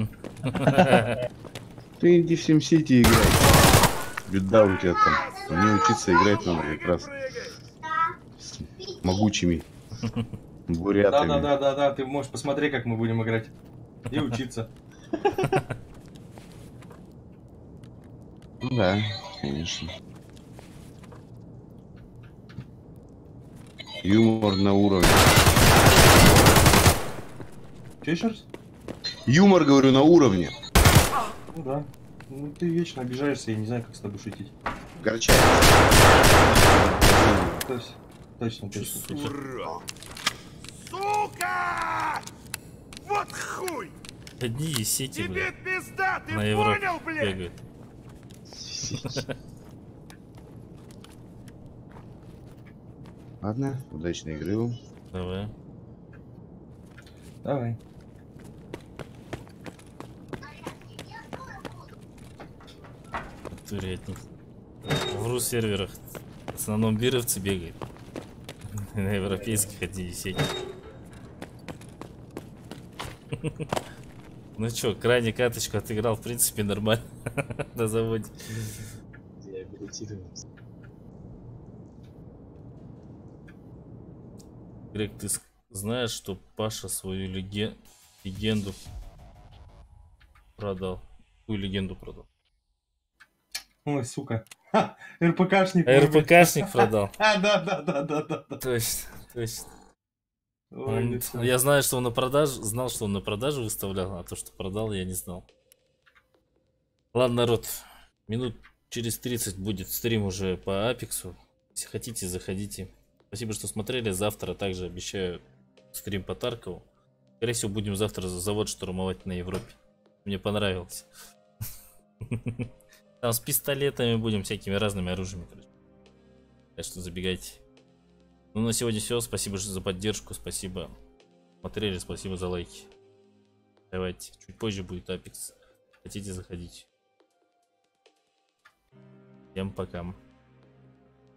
Ты иди в SimCity играй. Беда у тебя там. Мне учиться играть надо как раз с могучими бурятами. Да-да-да-да-да, ты можешь посмотреть, как мы будем играть. И учиться. Ну да, конечно. Юмор на уровне. Че еще раз? Юмор, говорю, на уровне. Ну да. Ну ты вечно обижаешься, я не знаю, как с тобой шутить. Горчай. Точно, точно, точно. Ура! Сука! Вот хуй! Одни сети, Тебе блядь, пизда, ты на Европе понял, блядь? бегают. Ладно, удачной игры вам. Давай. Давай. Турятник. В ру серверах в основном бировцы бегают. На европейских одни сети. Ну чё, крайне каточку отыграл, в принципе, нормально на заводе. Реабилитируемся. Грег, ты ск- знаешь, что Паша свою леге- легенду продал? Какую легенду продал? Ой, сука. Ха, РПКшник. А РПКшник продал. А, да, да, да, да, да, да. Точно, точно. Ой, Он- лицо. я знаю, что он на продажу, знал, что он на продажу выставлял, а то, что продал, я не знал. Ладно, народ, минут через тридцать будет стрим уже по Апексу. Если хотите, заходите. Спасибо, что смотрели. Завтра также обещаю стрим по Таркову. Скорее всего, будем завтра за завод штурмовать на Европе. Мне понравилось. Там с пистолетами будем, всякими разными оружиями, короче. Так что забегайте. Ну, на сегодня все. Спасибо за поддержку. Спасибо. Смотрели. Спасибо за лайки. Давайте. Чуть позже будет Апекс. Хотите, заходите. Всем пока.